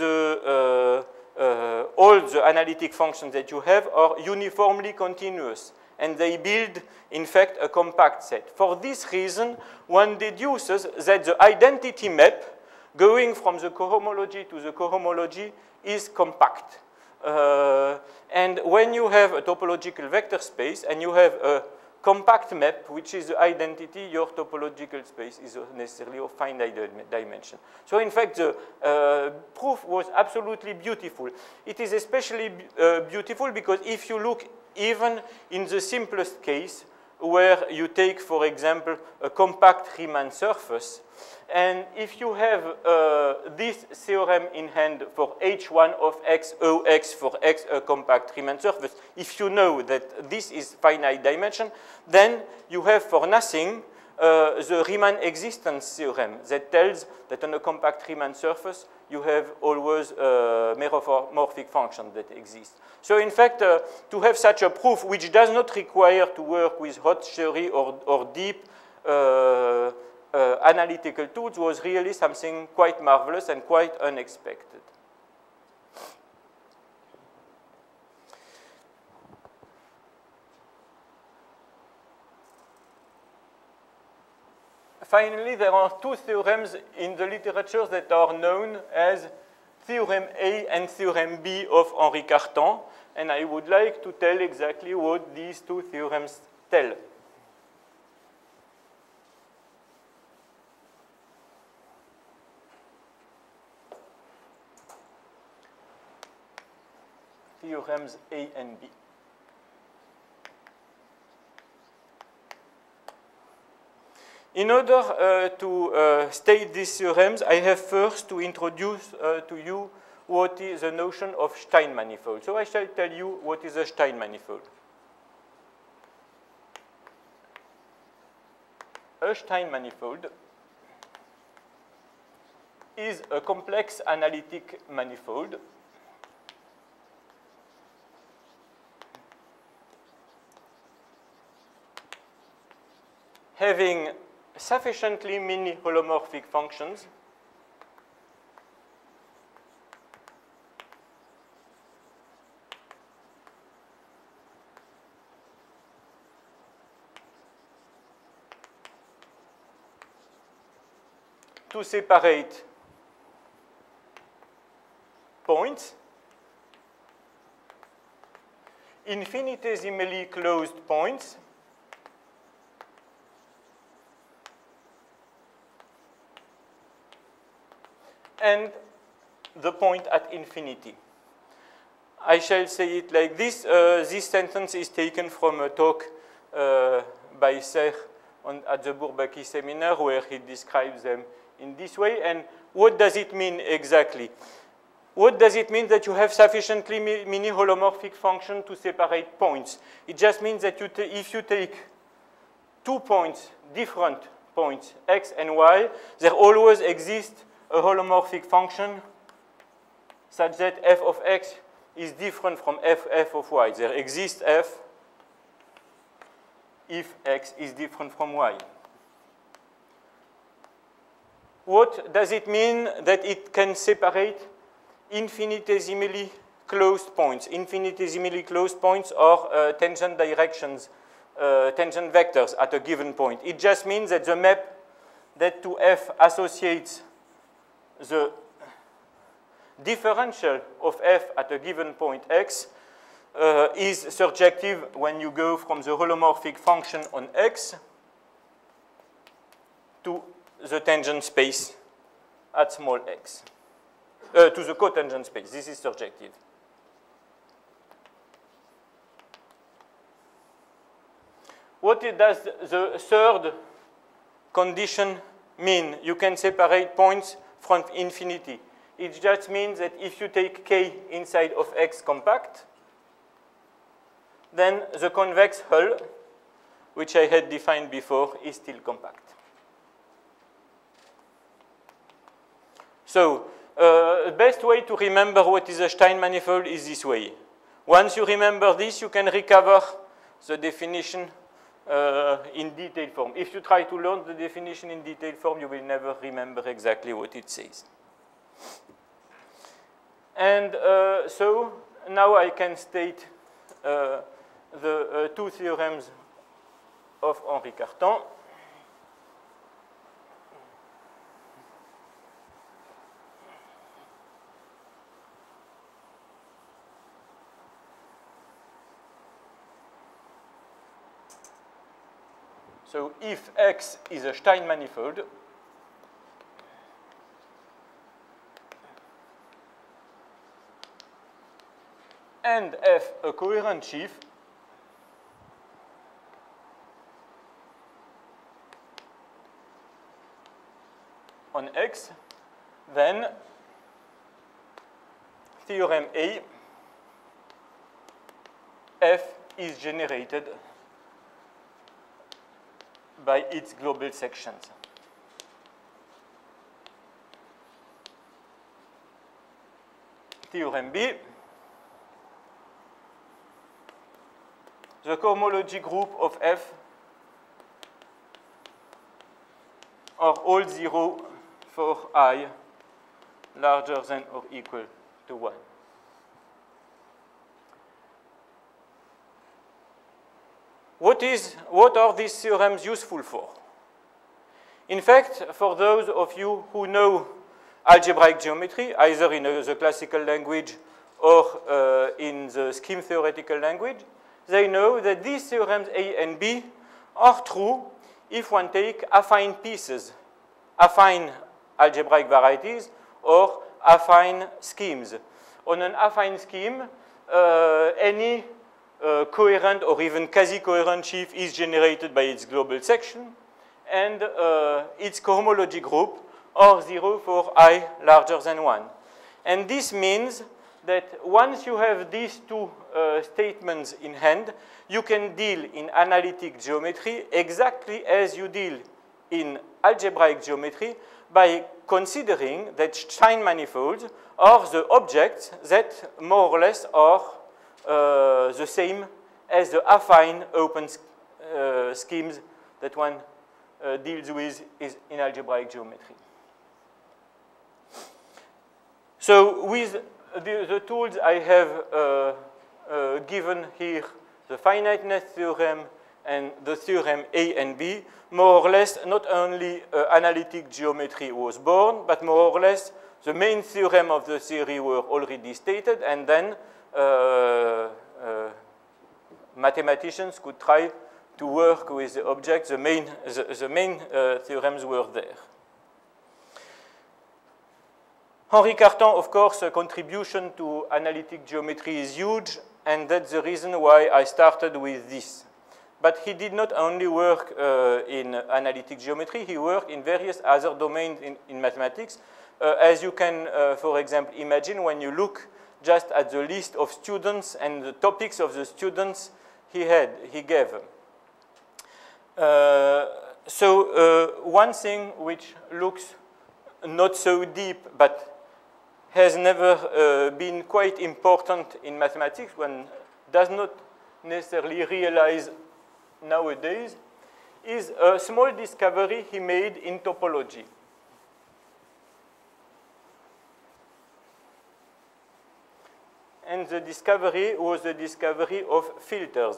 the, uh, uh, all the analytic functions that you have are uniformly continuous, and they build, in fact, a compact set. For this reason, one deduces that the identity map going from the cohomology to the cohomology is compact. Uh, and when you have a topological vector space and you have a compact map, which is the identity, your topological space is necessarily of finite dimension. So in fact, the uh, proof was absolutely beautiful. It is especially uh, beautiful because if you look even in the simplest case, where you take, for example, a compact Riemann surface. And if you have uh, this theorem in hand for H one of X, O X for X, a compact Riemann surface, if you know that this is finite dimension, then you have for nothing uh, the Riemann existence theorem that tells that on a compact Riemann surface, you have always a meromorphic function that exists. So in fact, uh, to have such a proof, which does not require to work with hot theory or, or deep uh, uh, analytical tools, was really something quite marvelous and quite unexpected. Finally, there are two theorems in the literature that are known as Theorem A and Theorem B of Henri Cartan, and I would like to tell exactly what these two theorems tell. Theorems A and B. In order uh, to uh, state these theorems, I have first to introduce uh, to you what is the notion of Stein manifold. So I shall tell you what is a Stein manifold. A Stein manifold is a complex analytic manifold having sufficiently many holomorphic functions to separate points, infinitesimally closed points, and the point at infinity. I shall say it like this. Uh, this sentence is taken from a talk uh, by Serre on, at the Bourbaki seminar, where he describes them in this way. And what does it mean exactly? What does it mean that you have sufficiently many holomorphic functions to separate points? It just means that you if you take two points, different points, x and y, there always exists a holomorphic function such that f of x is different from f, f of y. There exists f if x is different from y. What does it mean that it can separate infinitesimally closed points? Infinitesimally closed points are uh, tangent directions, uh, tangent vectors at a given point. It just means that the map that to f associates the differential of f at a given point x uh, is surjective when you go from the holomorphic function on x to the tangent space at small x, uh, to the cotangent space. This is surjective. What does the third condition mean? You can separate points from infinity. It just means that if you take k inside of x compact, then the convex hull, which I had defined before, is still compact. So uh, the best way to remember what is a Stein manifold is this way. Once you remember this, you can recover the definition uh, in detailed form. If you try to learn the definition in detailed form, you will never remember exactly what it says. And uh, so now I can state uh, the uh, two theorems of Henri Cartan. So if X is a Stein manifold, and F a coherent sheaf, on X, then theorem A, F is generated by its global sections. Theorem B, the cohomology group of F are all zero for I larger than or equal to one. What is, what are these theorems useful for? In fact, for those of you who know algebraic geometry, either in uh, the classical language or uh, in the scheme theoretical language, they know that these theorems A and B are true if one take affine pieces, affine algebraic varieties, or affine schemes. On an affine scheme, uh, any uh, coherent or even quasi-coherent sheaf is generated by its global section, and uh, its cohomology group are zero for I larger than one. And this means that once you have these two uh, statements in hand, you can deal in analytic geometry exactly as you deal in algebraic geometry by considering that Stein manifolds are the objects that more or less are uh, the same as the affine open uh, schemes that one uh, deals with is in algebraic geometry. So with the, the tools I have uh, uh, given here, the finiteness theorem and the theorem A and B, more or less not only uh, analytic geometry was born, but more or less the main theorem of the theory were already stated, and then uh, uh, mathematicians could try to work with the object. The main, the, the main uh, theorems were there. Henri Cartan, of course, a contribution to analytic geometry is huge, and that's the reason why I started with this. But he did not only work uh, in analytic geometry, he worked in various other domains in, in mathematics. Uh, as you can, uh, for example, imagine when you look just at the list of students and the topics of the students he had, he gave. Uh, so uh, one thing which looks not so deep, but has never uh, been quite important in mathematics, one does not necessarily realize nowadays, is a small discovery he made in topology. And the discovery was the discovery of filters.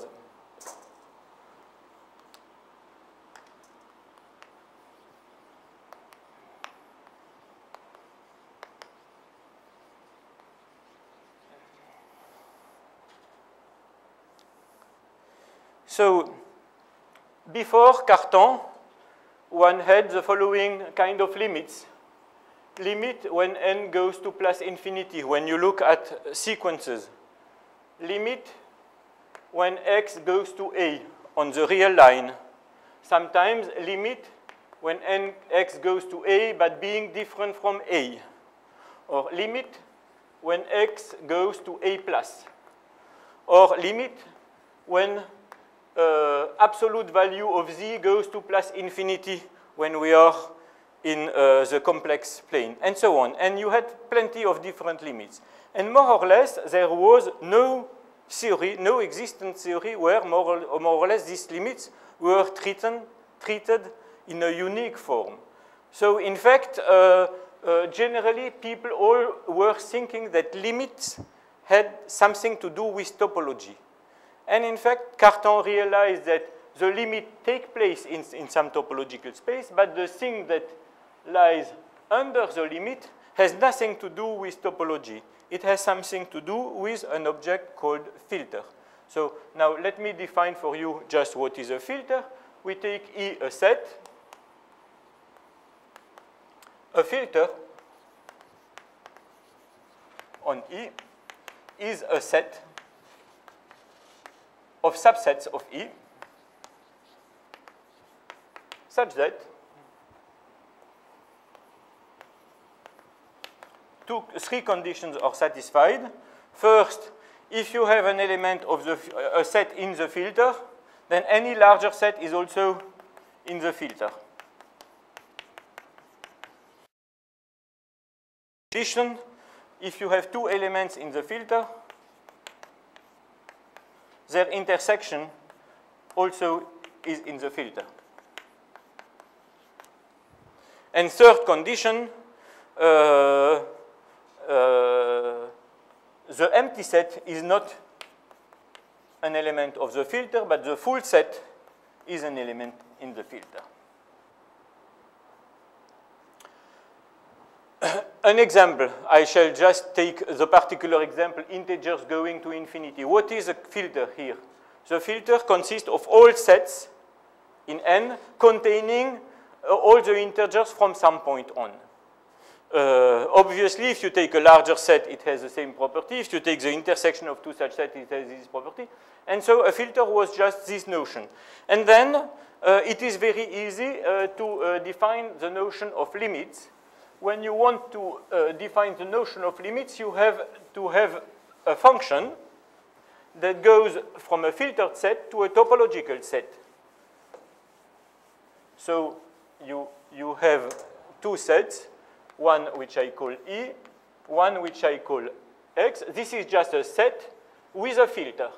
So, before Cartan, one had the following kind of limits. Limit when n goes to plus infinity, when you look at sequences. Limit when x goes to a on the real line. Sometimes limit when n x goes to a but being different from a. Or limit when x goes to a plus. Or limit when Uh, absolute value of z goes to plus infinity when we are in uh, the complex plane, and so on. And you had plenty of different limits. And more or less, there was no theory, no existent theory where more or, more or less these limits were treated, treated in a unique form. So in fact, uh, uh, generally, people all were thinking that limits had something to do with topology. And in fact, Cartan realized that the limit takes place in, in some topological space, but the thing that lies under the limit has nothing to do with topology. It has something to do with an object called filter. So now let me define for you just what is a filter. We take E a set. A filter on E is a set of subsets of E such that two, three conditions are satisfied. First, if you have an element of the, a set in the filter, then any larger set is also in the filter. In addition, if you have two elements in the filter, their intersection also is in the filter. And third condition, uh, uh, the empty set is not an element of the filter, but the full set is an element in the filter. An example, I shall just take the particular example, integers going to infinity. What is a filter here? The filter consists of all sets in N containing uh, all the integers from some point on. Uh, obviously, if you take a larger set, it has the same property. If you take the intersection of two such sets, it has this property. And so a filter was just this notion. And then uh, it is very easy uh, to uh, define the notion of limits. When you want to uh, define the notion of limits, you have to have a function that goes from a filtered set to a topological set. So you, you have two sets, one which I call E, one which I call X. This is just a set with a filter.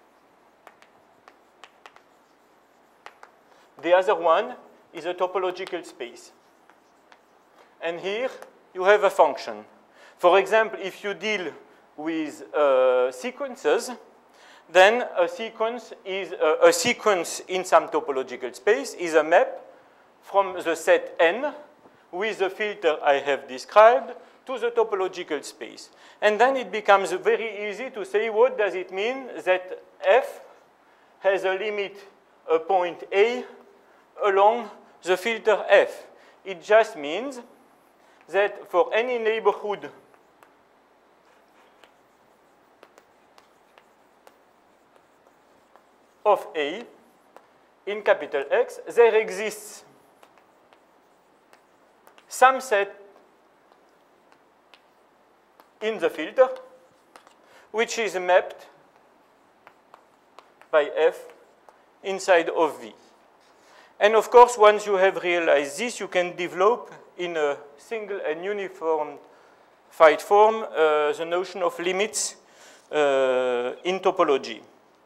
The other one is a topological space. And here you have a function. For example, if you deal with uh, sequences, then a sequence is uh, a sequence in some topological space is a map from the set N with the filter I have described to the topological space. And then it becomes very easy to say what does it mean that F has a limit, a point A along the filter F. It just means that for any neighborhood of A in capital X, there exists some set in the filter which is mapped by F inside of V. And of course, once you have realized this, you can develop in a single and uniform fight form uh, the notion of limits uh, in topology.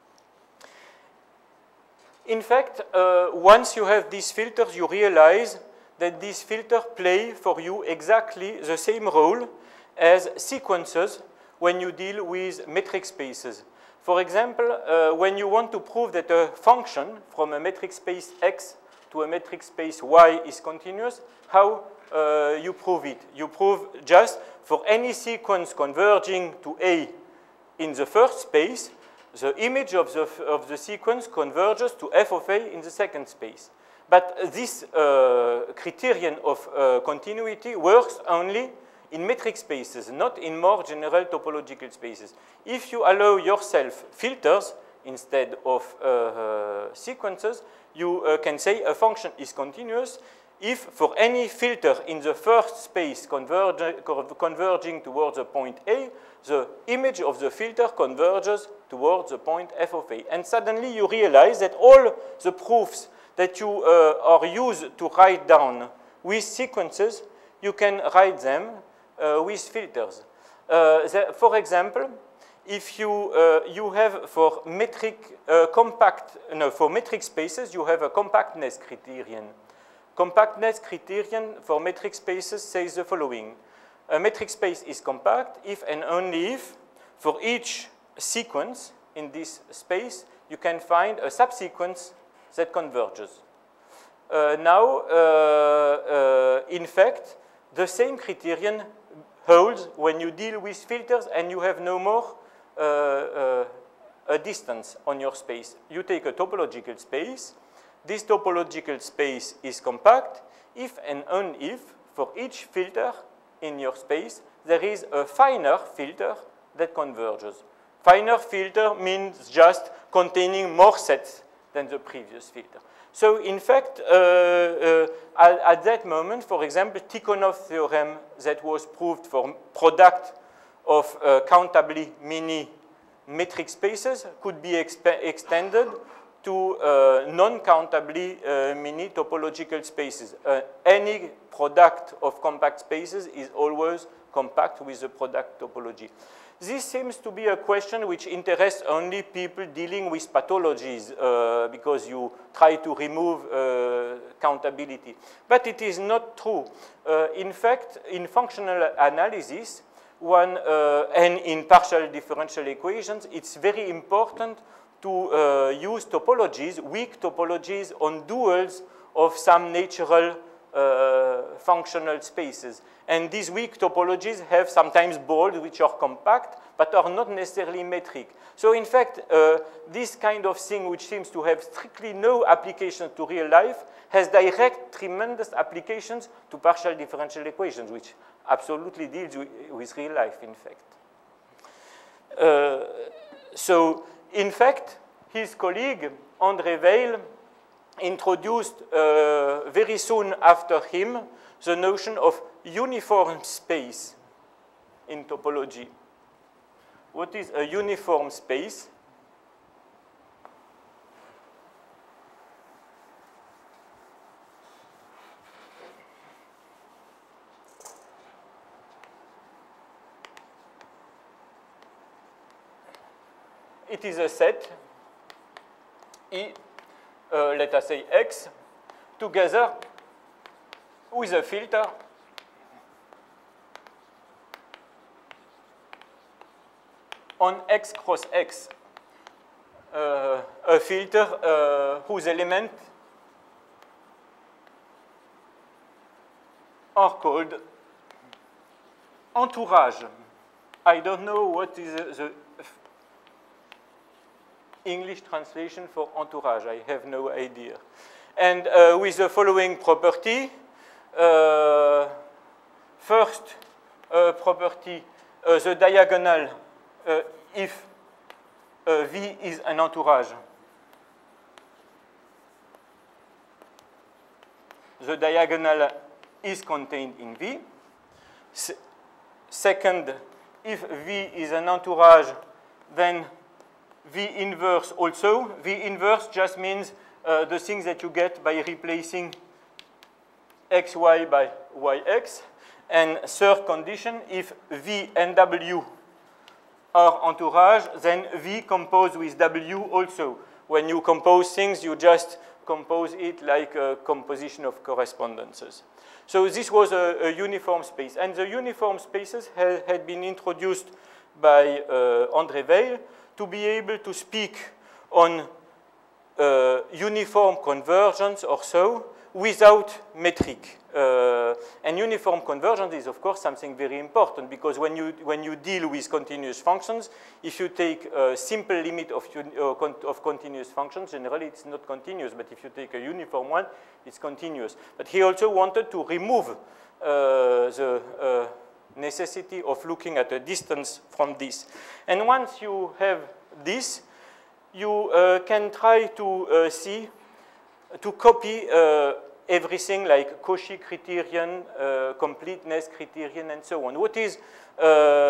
In fact, uh, once you have these filters, you realize that these filters play for you exactly the same role as sequences when you deal with metric spaces. For example, uh, when you want to prove that a function from a metric space X to a metric space Y is continuous, how uh, you prove it? You prove just for any sequence converging to A in the first space, the image of the, of the sequence converges to F of A in the second space. But this uh, criterion of uh, continuity works only in metric spaces, not in more general topological spaces. If you allow yourself filters instead of uh, uh, sequences, you uh, can say a function is continuous if for any filter in the first space converge, converging towards the point A, the image of the filter converges towards the point F of A. And suddenly you realize that all the proofs that you uh, are used to write down with sequences, you can write them uh, with filters. Uh, the, for example, if you, uh, you have for metric uh, compact, no, for metric spaces, you have a compactness criterion. Compactness criterion for metric spaces says the following. A metric space is compact if and only if for each sequence in this space, you can find a subsequence that converges. Uh, now, uh, uh, in fact, the same criterion holds when you deal with filters and you have no more uh, uh, a distance on your space. You take a topological space. This topological space is compact if and only if for each filter in your space there is a finer filter that converges. Finer filter means just containing more sets than the previous filter. So in fact, uh, uh, at, at that moment, for example, Tikhonov theorem that was proved for product of uh, countably many metric spaces could be extended to uh, non-countably uh, many topological spaces. Uh, any product of compact spaces is always compact with the product topology. This seems to be a question which interests only people dealing with pathologies uh, because you try to remove uh, countability. But it is not true. Uh, in fact, in functional analysis, one, uh, and in partial differential equations, it's very important to uh, use topologies, weak topologies on duals of some natural uh, functional spaces. And these weak topologies have sometimes balls which are compact, but are not necessarily metric. So in fact, uh, this kind of thing which seems to have strictly no application to real life has direct, tremendous applications to partial differential equations, which absolutely deals with, with real life, in fact. Uh, so in fact, his colleague, André Weil, introduced uh, very soon after him the notion of uniform space in topology. What is a uniform space? It is a set, E, uh, let us say X, together with a filter on X cross X, uh, a filter uh, whose elements are called entourage. I don't know what is the English translation for entourage. I have no idea. And uh, with the following property, uh, first uh, property, uh, the diagonal, uh, if uh, V is an entourage, the diagonal is contained in V. S second, if V is an entourage, then V inverse also. V inverse just means uh, the things that you get by replacing xy by yx. And third condition, if V and W are entourage, then V compose with W also. When you compose things, you just compose it like a composition of correspondences. So this was a, a uniform space. And the uniform spaces ha had been introduced by uh, André Weil to be able to speak on uh, uniform convergence or so without metric. Uh, and uniform convergence is, of course, something very important because when you, when you deal with continuous functions, if you take a simple limit of, uh, con of continuous functions, generally it's not continuous, but if you take a uniform one, it's continuous. But he also wanted to remove uh, the uh, necessity of looking at a distance from this. And once you have this, you uh, can try to uh, see, to copy uh, everything like Cauchy criterion, uh, completeness criterion, and so on. What is uh,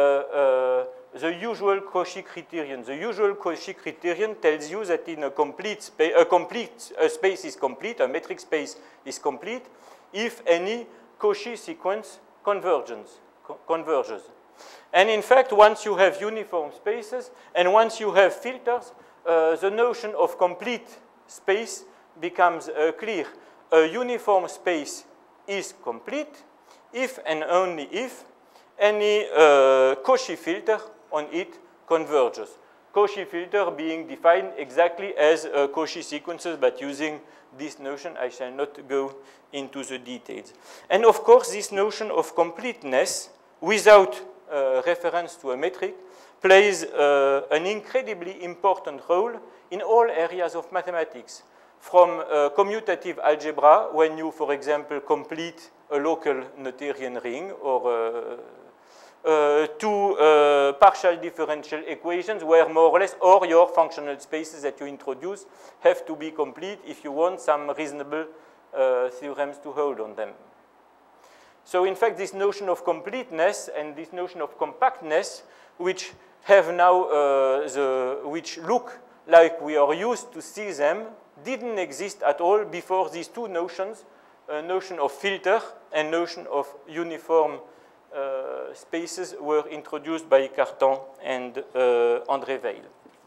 uh, the usual Cauchy criterion? The usual Cauchy criterion tells you that in a complete space, a complete a space is complete, a metric space is complete, if any Cauchy sequence convergence. converges. And in fact, once you have uniform spaces and once you have filters, uh, the notion of complete space becomes uh, clear. A uniform space is complete if and only if any uh, Cauchy filter on it converges. Cauchy filter being defined exactly as uh, Cauchy sequences, but using this notion, I shall not go into the details. And of course, this notion of completeness without uh, reference to a metric plays uh, an incredibly important role in all areas of mathematics. From uh, commutative algebra, when you, for example, complete a local Noetherian ring, or uh, uh, two uh, partial differential equations where more or less all your functional spaces that you introduce have to be complete if you want some reasonable uh, theorems to hold on them. So in fact, this notion of completeness and this notion of compactness, which have now uh, the, which look like we are used to see them, didn't exist at all before these two notions, a notion of filter and notion of uniform uh, spaces, were introduced by Cartan and uh, André Weil.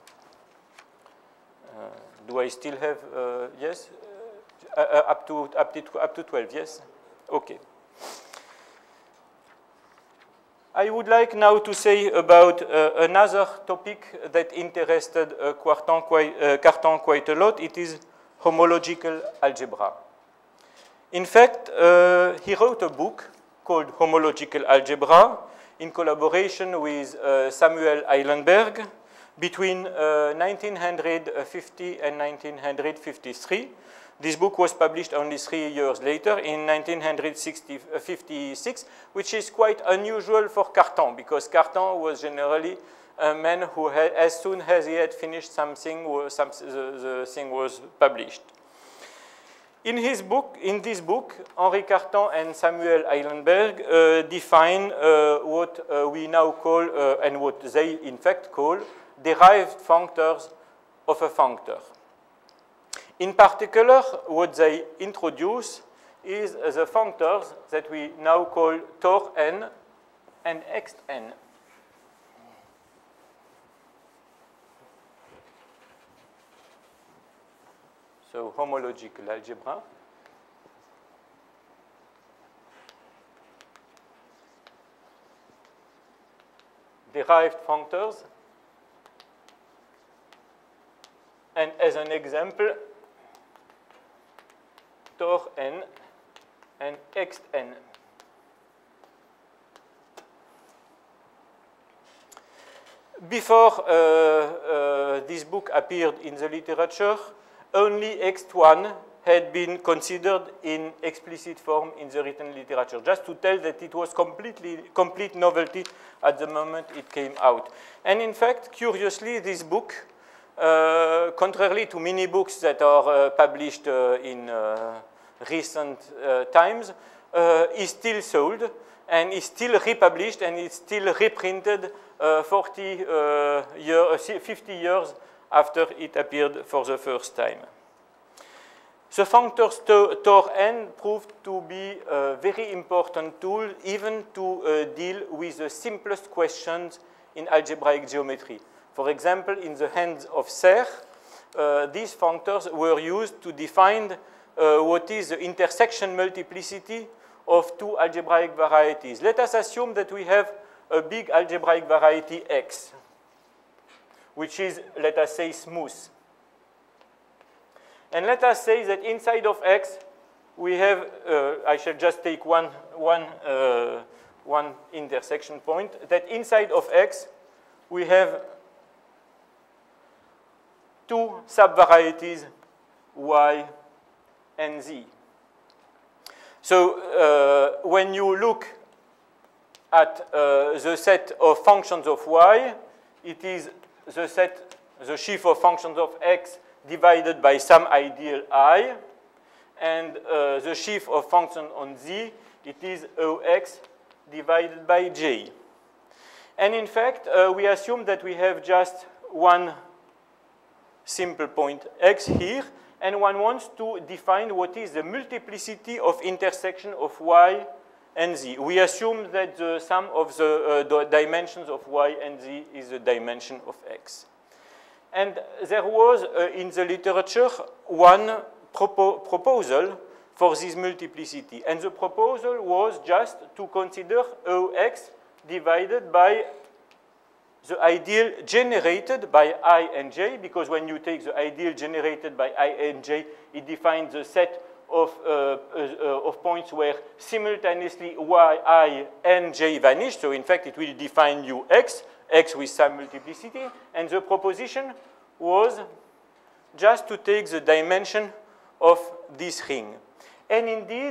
Uh, do I still have, uh, yes? Uh, uh, up to, up to, up to twelve, yes? Okay. I would like now to say about uh, another topic that interested uh, Cartan, quite, uh, Cartan quite a lot. It is homological algebra. In fact, uh, he wrote a book called Homological Algebra in collaboration with uh, Samuel Eilenberg between uh, nineteen fifty and nineteen fifty-three. This book was published only three years later in nineteen fifty-six, which is quite unusual for Cartan, because Cartan was generally a man who, had, as soon as he had finished something, some, the, the thing was published. In his book, in this book, Henri Cartan and Samuel Eilenberg uh, define uh, what uh, we now call, uh, and what they in fact call, derived functors of a functor. In particular, what they introduce is the functors that we now call tor n and ext n. So homological algebra. Derived functors. And as an example, tor n and ext n. Before uh, uh, this book appeared in the literature, only ext one had been considered in explicit form in the written literature, just to tell that it was completely complete novelty at the moment it came out. And in fact, curiously, this book, uh, contrary to many books that are uh, published uh, in uh, recent uh, times, uh, is still sold and is still republished and is still reprinted uh, forty, uh, year, fifty years after it appeared for the first time. The functors tor n proved to be a very important tool even to uh, deal with the simplest questions in algebraic geometry. For example, in the hands of Serre, uh, these functors were used to define uh, what is the intersection multiplicity of two algebraic varieties. Let us assume that we have a big algebraic variety X, which is, let us say, smooth. And let us say that inside of X, we have, uh, I shall just take one, one, uh, one intersection point, that inside of X, we have two subvarieties Y and Z. So uh, when you look at uh, the set of functions of Y, it is the set, the sheaf of functions of X divided by some ideal I, and uh, the sheaf of function on Z, it is O X divided by J. And in fact, uh, we assume that we have just one simple point X here, and one wants to define what is the multiplicity of intersection of Y and Z. We assume that the sum of the, uh, the dimensions of Y and Z is the dimension of X. And there was, uh, in the literature, one propo proposal for this multiplicity. And the proposal was just to consider O X divided by the ideal generated by I and J, because when you take the ideal generated by I and J, it defines the set of, uh, uh, of points where simultaneously Y, I, and J vanish. So in fact, it will define U X, X with some multiplicity. And the proposition was just to take the dimension of this ring. And indeed,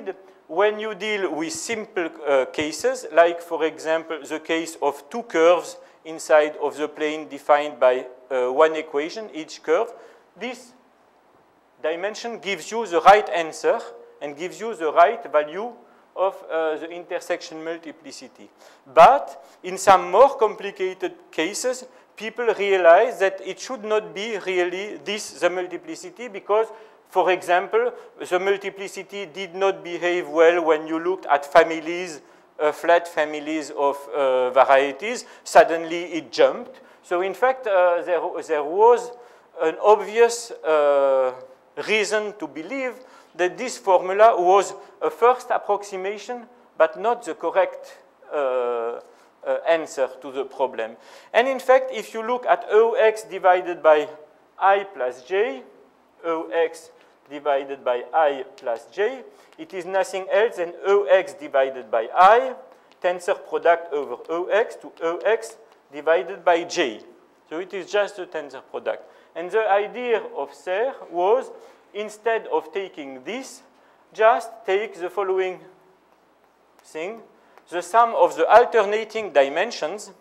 when you deal with simple uh, cases, like, for example, the case of two curves inside of the plane defined by uh, one equation, each curve, this dimension gives you the right answer and gives you the right value of uh, the intersection multiplicity. But in some more complicated cases, people realize that it should not be really this, the multiplicity, because, for example, the multiplicity did not behave well when you looked at families, uh, flat families of uh, varieties. Suddenly it jumped. So in fact, uh, there, there was an obvious uh, reason to believe that this formula was a first approximation, but not the correct uh, uh, answer to the problem. And in fact, if you look at O x divided by I plus j, O x divided by I plus j, it is nothing else than O x divided by I, tensor product over O x to O x divided by j. So it is just a tensor product. And the idea of Serre was, instead of taking this, just take the following thing, the sum of the alternating dimensions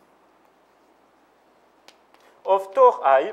of tor I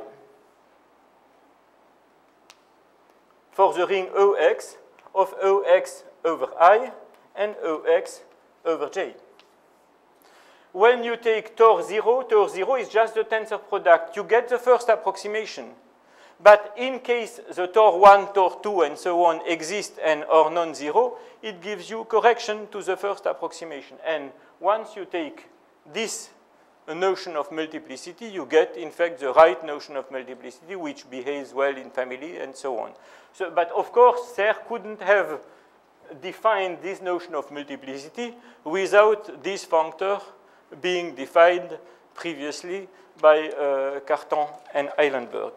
for the ring O x of O x over I and O x over j. When you take tor zero, tor zero is just the tensor product. You get the first approximation. But in case the tor one, tor two, and so on exist and are non-zero, it gives you correction to the first approximation. And once you take this notion of multiplicity, you get, in fact, the right notion of multiplicity, which behaves well in family and so on. So, but of course, Serre couldn't have defined this notion of multiplicity without this functor being defined previously by uh, Cartan and Eilenberg.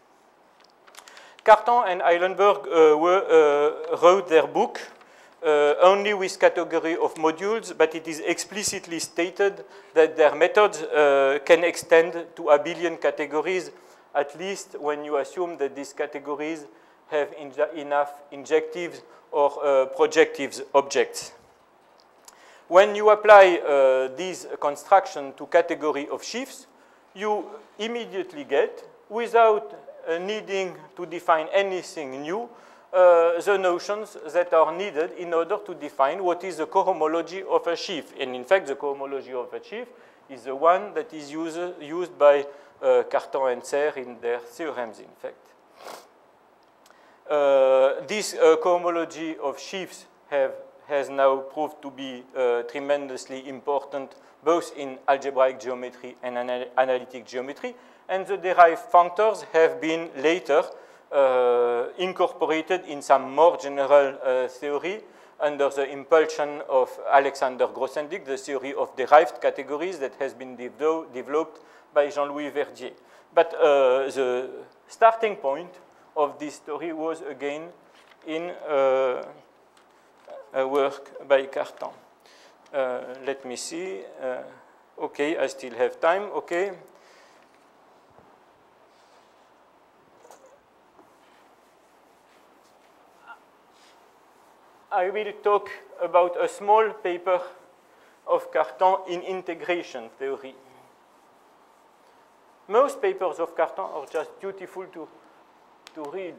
Cartan and Eilenberg uh, were, uh, wrote their book uh, only with category of modules, but it is explicitly stated that their methods uh, can extend to abelian categories, at least when you assume that these categories have in enough injectives or uh, projectives objects. When you apply uh, this construction to category of sheaves, you immediately get, without uh, needing to define anything new, uh, the notions that are needed in order to define what is the cohomology of a sheaf. And in fact, the cohomology of a sheaf is the one that is used, used by uh, Cartan and Serre in their theorems, in fact. Uh, this uh, cohomology of sheaves have has now proved to be uh, tremendously important both in algebraic geometry and anal analytic geometry, and the derived functors have been later uh, incorporated in some more general uh, theory under the impulsion of Alexander Grothendieck, the theory of derived categories that has been devo developed by Jean-Louis Verdier. But uh, the starting point of this story was again in uh, a work by Cartan. Uh, let me see. Uh, okay, I still have time. Okay. I will talk about a small paper of Cartan in integration theory. Most papers of Cartan are just beautiful to, to read.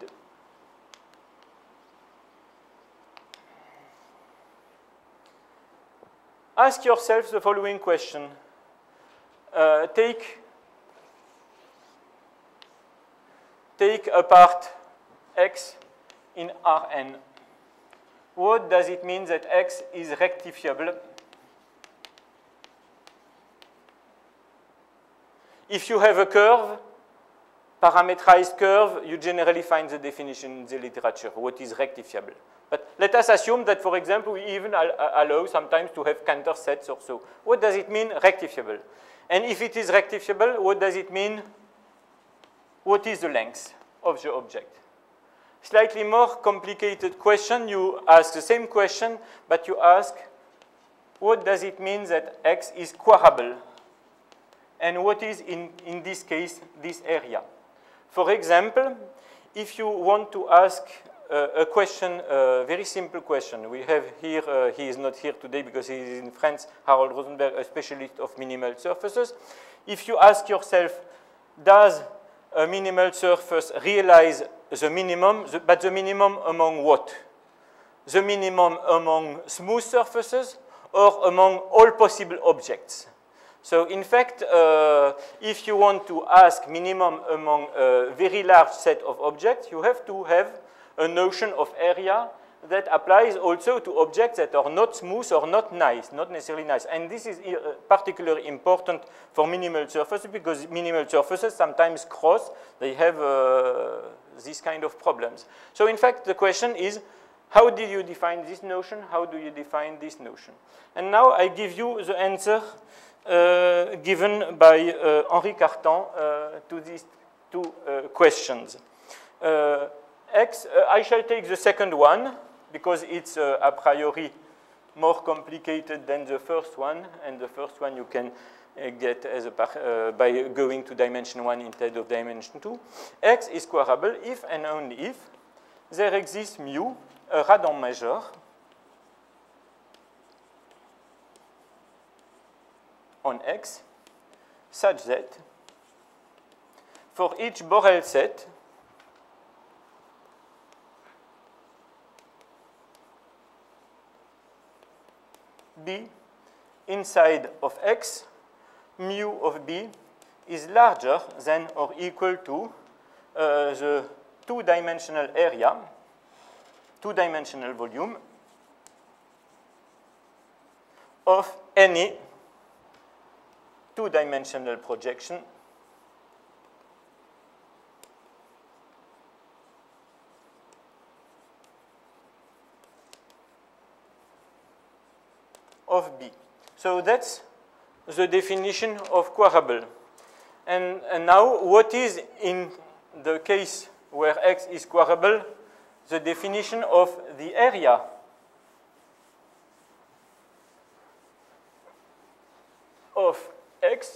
Ask yourself the following question. Uh, take, take a part x in Rn. What does it mean that x is rectifiable? If you have a curve, parametrized curve, you generally find the definition in the literature, what is rectifiable. But let us assume that, for example, we even allow sometimes to have Cantor sets or so. What does it mean, rectifiable? And if it is rectifiable, what does it mean? What is the length of the object? Slightly more complicated question, you ask the same question, but you ask, what does it mean that x is quarable? And what is, in, in this case, this area? For example, if you want to ask uh, a question, a very simple question. We have here, uh, he is not here today because he is in France, Harold Rosenberg, a specialist of minimal surfaces. If you ask yourself, does a minimal surface realize the minimum, the, but the minimum among what? The minimum among smooth surfaces or among all possible objects? So in fact, uh, if you want to ask minimum among a very large set of objects, you have to have a notion of area that applies also to objects that are not smooth or not nice, not necessarily nice. And this is particularly important for minimal surfaces because minimal surfaces sometimes cross. They have uh, these kind of problems. So in fact, the question is, how do you define this notion? How do you define this notion? And now I give you the answer uh, given by uh, Henri Cartan uh, to these two uh, questions. Uh, X, uh, I shall take the second one, because it's uh, a priori more complicated than the first one, and the first one you can uh, get as a uh, by going to dimension one instead of dimension two. X is squarable if and only if there exists mu, a Radon measure, on X, such that for each Borel set, B inside of X, mu of B is larger than or equal to uh, the two-dimensional area, two-dimensional volume of any two-dimensional projection of B. So that's the definition of squarable. And, and now what is in the case where X is squarable, the definition of the area of X,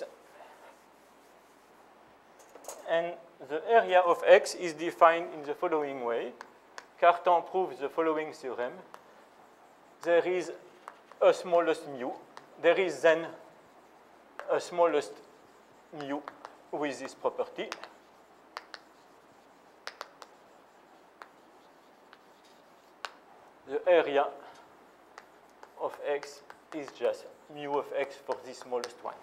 and the area of X is defined in the following way. Cartan proves the following theorem. There is a smallest mu. There is then a smallest mu with this property. The area of X is just mu of X for the smallest one.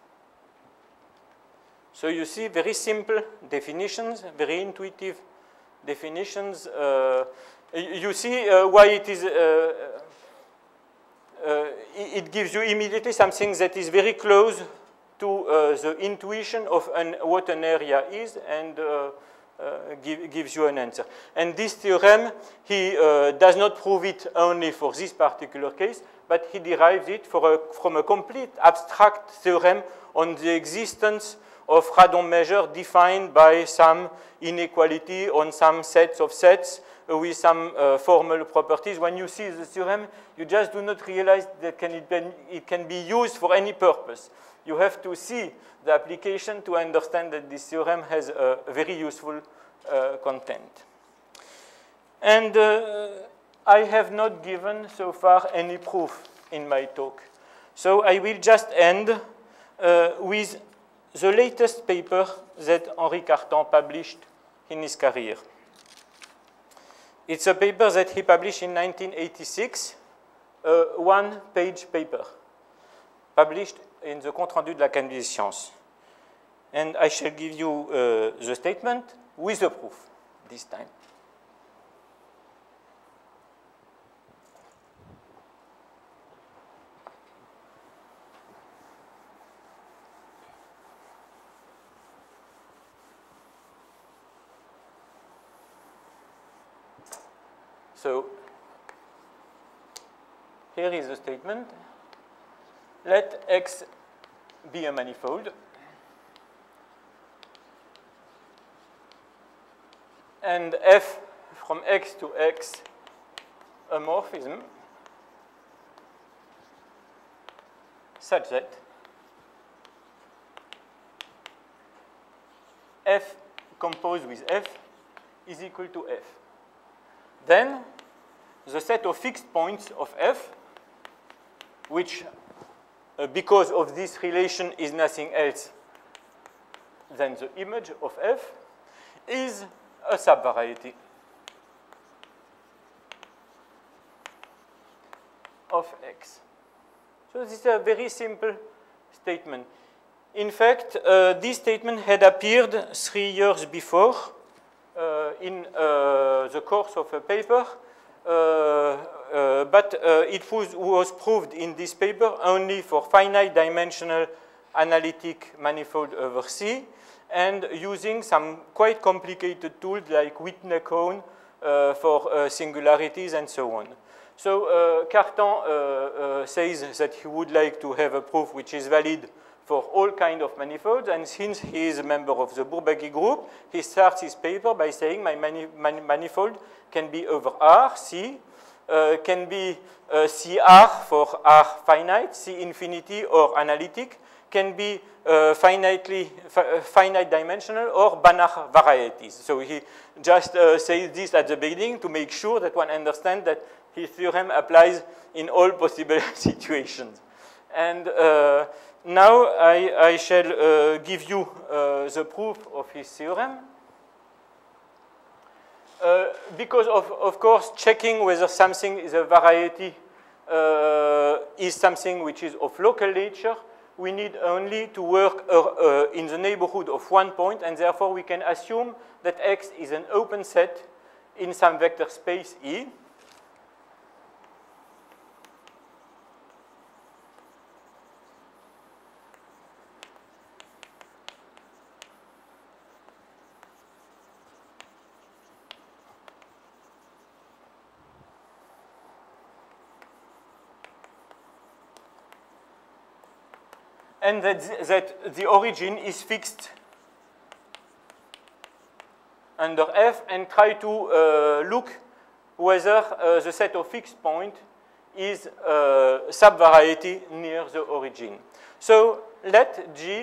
So you see very simple definitions, very intuitive definitions. Uh, you see uh, why it is uh, Uh, it gives you immediately something that is very close to uh, the intuition of an, what an area is, and uh, uh, give, gives you an answer. And this theorem, he uh, does not prove it only for this particular case, but he derives it for a, from a complete abstract theorem on the existence of Radon measure defined by some inequality on some sets of sets with some uh, formal properties. When you see the theorem, you just do not realize that can it, be, it can be used for any purpose. You have to see the application to understand that this theorem has a very useful uh, content. And uh, I have not given so far any proof in my talk. So I will just end uh, with the latest paper that Henri Cartan published in his career. It's a paper that he published in nineteen eighty-six, a one-page paper, published in the Compte Rendu de l'Académie des Sciences. And I shall give you uh, the statement with the proof this time. So here is the statement. Let X be a manifold, and F from X to X a morphism such that F composed with F is equal to F. then the set of fixed points of F, which uh, because of this relation is nothing else than the image of F, is a subvariety of X. So this is a very simple statement. In fact, uh, this statement had appeared three years before uh, in uh, the course of a paper, uh, uh, but uh, it was, was proved in this paper only for finite dimensional analytic manifold over C, and using some quite complicated tools like Whitney-Cohn uh, for uh, singularities and so on. So uh, Cartan uh, uh, says that he would like to have a proof which is valid for all kinds of manifolds, and since he is a member of the Bourbaki group, he starts his paper by saying my mani mani manifold can be over R, C, uh, can be uh, C R for R finite, C infinity or analytic, can be uh, finitely, fi finite dimensional or Banach varieties. So he just uh, says this at the beginning to make sure that one understands that his theorem applies in all possible situations. And uh, now I, I shall uh, give you uh, the proof of his theorem. Uh, because of, of course, checking whether something is a variety uh, is something which is of local nature, we need only to work uh, uh, in the neighborhood of one point, and therefore we can assume that X is an open set in some vector space E. And that, that the origin is fixed under F, and try to uh, look whether uh, the set of fixed points is a subvariety near the origin. So let G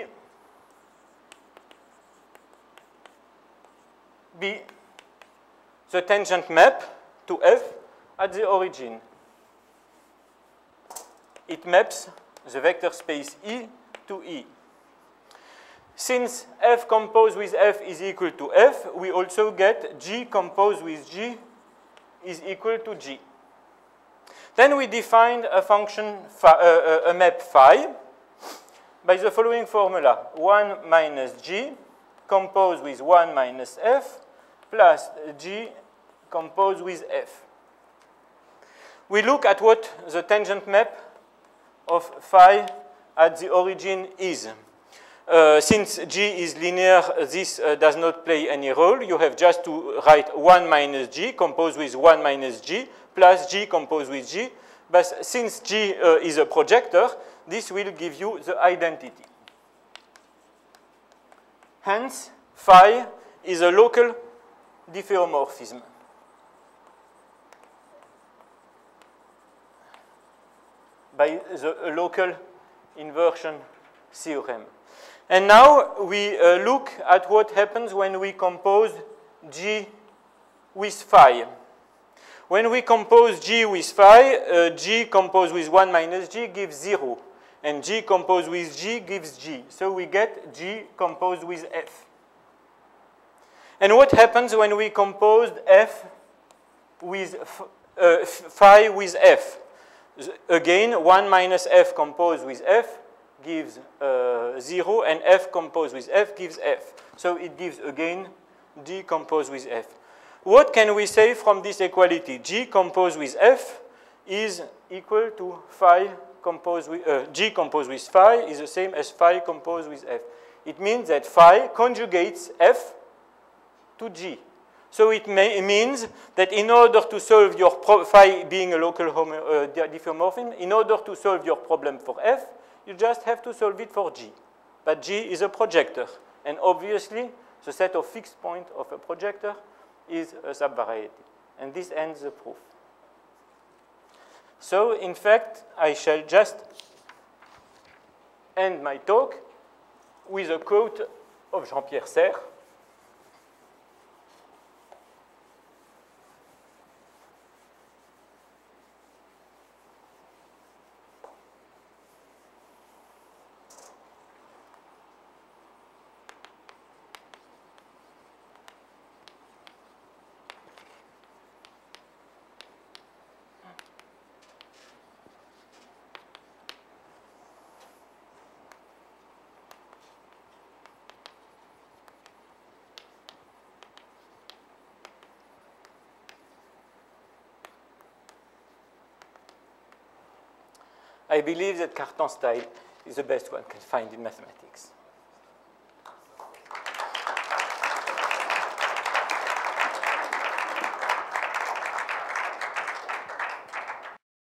be the tangent map to F at the origin. It maps the vector space E to E. Since F composed with F is equal to F, we also get G composed with G is equal to G. Then we defined a function, uh, a map phi, by the following formula. one minus G composed with one minus F plus G composed with F. We look at what the tangent map of phi at the origin is. Uh, since G is linear, this uh, does not play any role. You have just to write one minus G composed with one minus G plus G composed with G. But since G uh, is a projector, this will give you the identity. Hence, phi is a local diffeomorphism. By the local inversion theorem. And now we uh, look at what happens when we compose G with phi. When we compose G with phi, uh, G composed with one minus G gives zero. And G composed with G gives G. So we get G composed with F. And what happens when we compose F with uh, phi with F? Again, one minus F composed with F gives uh, zero, and F composed with F gives F. So it gives, again, G composed with F. What can we say from this equality? G composed with F is equal to phi composed with, uh, G composed with phi is the same as phi composed with F. It means that phi conjugates F to G. So it may, means that in order to solve your pro phi being a local homo, uh, diffeomorphism, in order to solve your problem for F, you just have to solve it for G. But G is a projector. And obviously, the set of fixed points of a projector is a subvariety. And this ends the proof. So, in fact, I shall just end my talk with a quote of Jean-Pierre Serre. I believe that Cartan style is the best one can find in mathematics.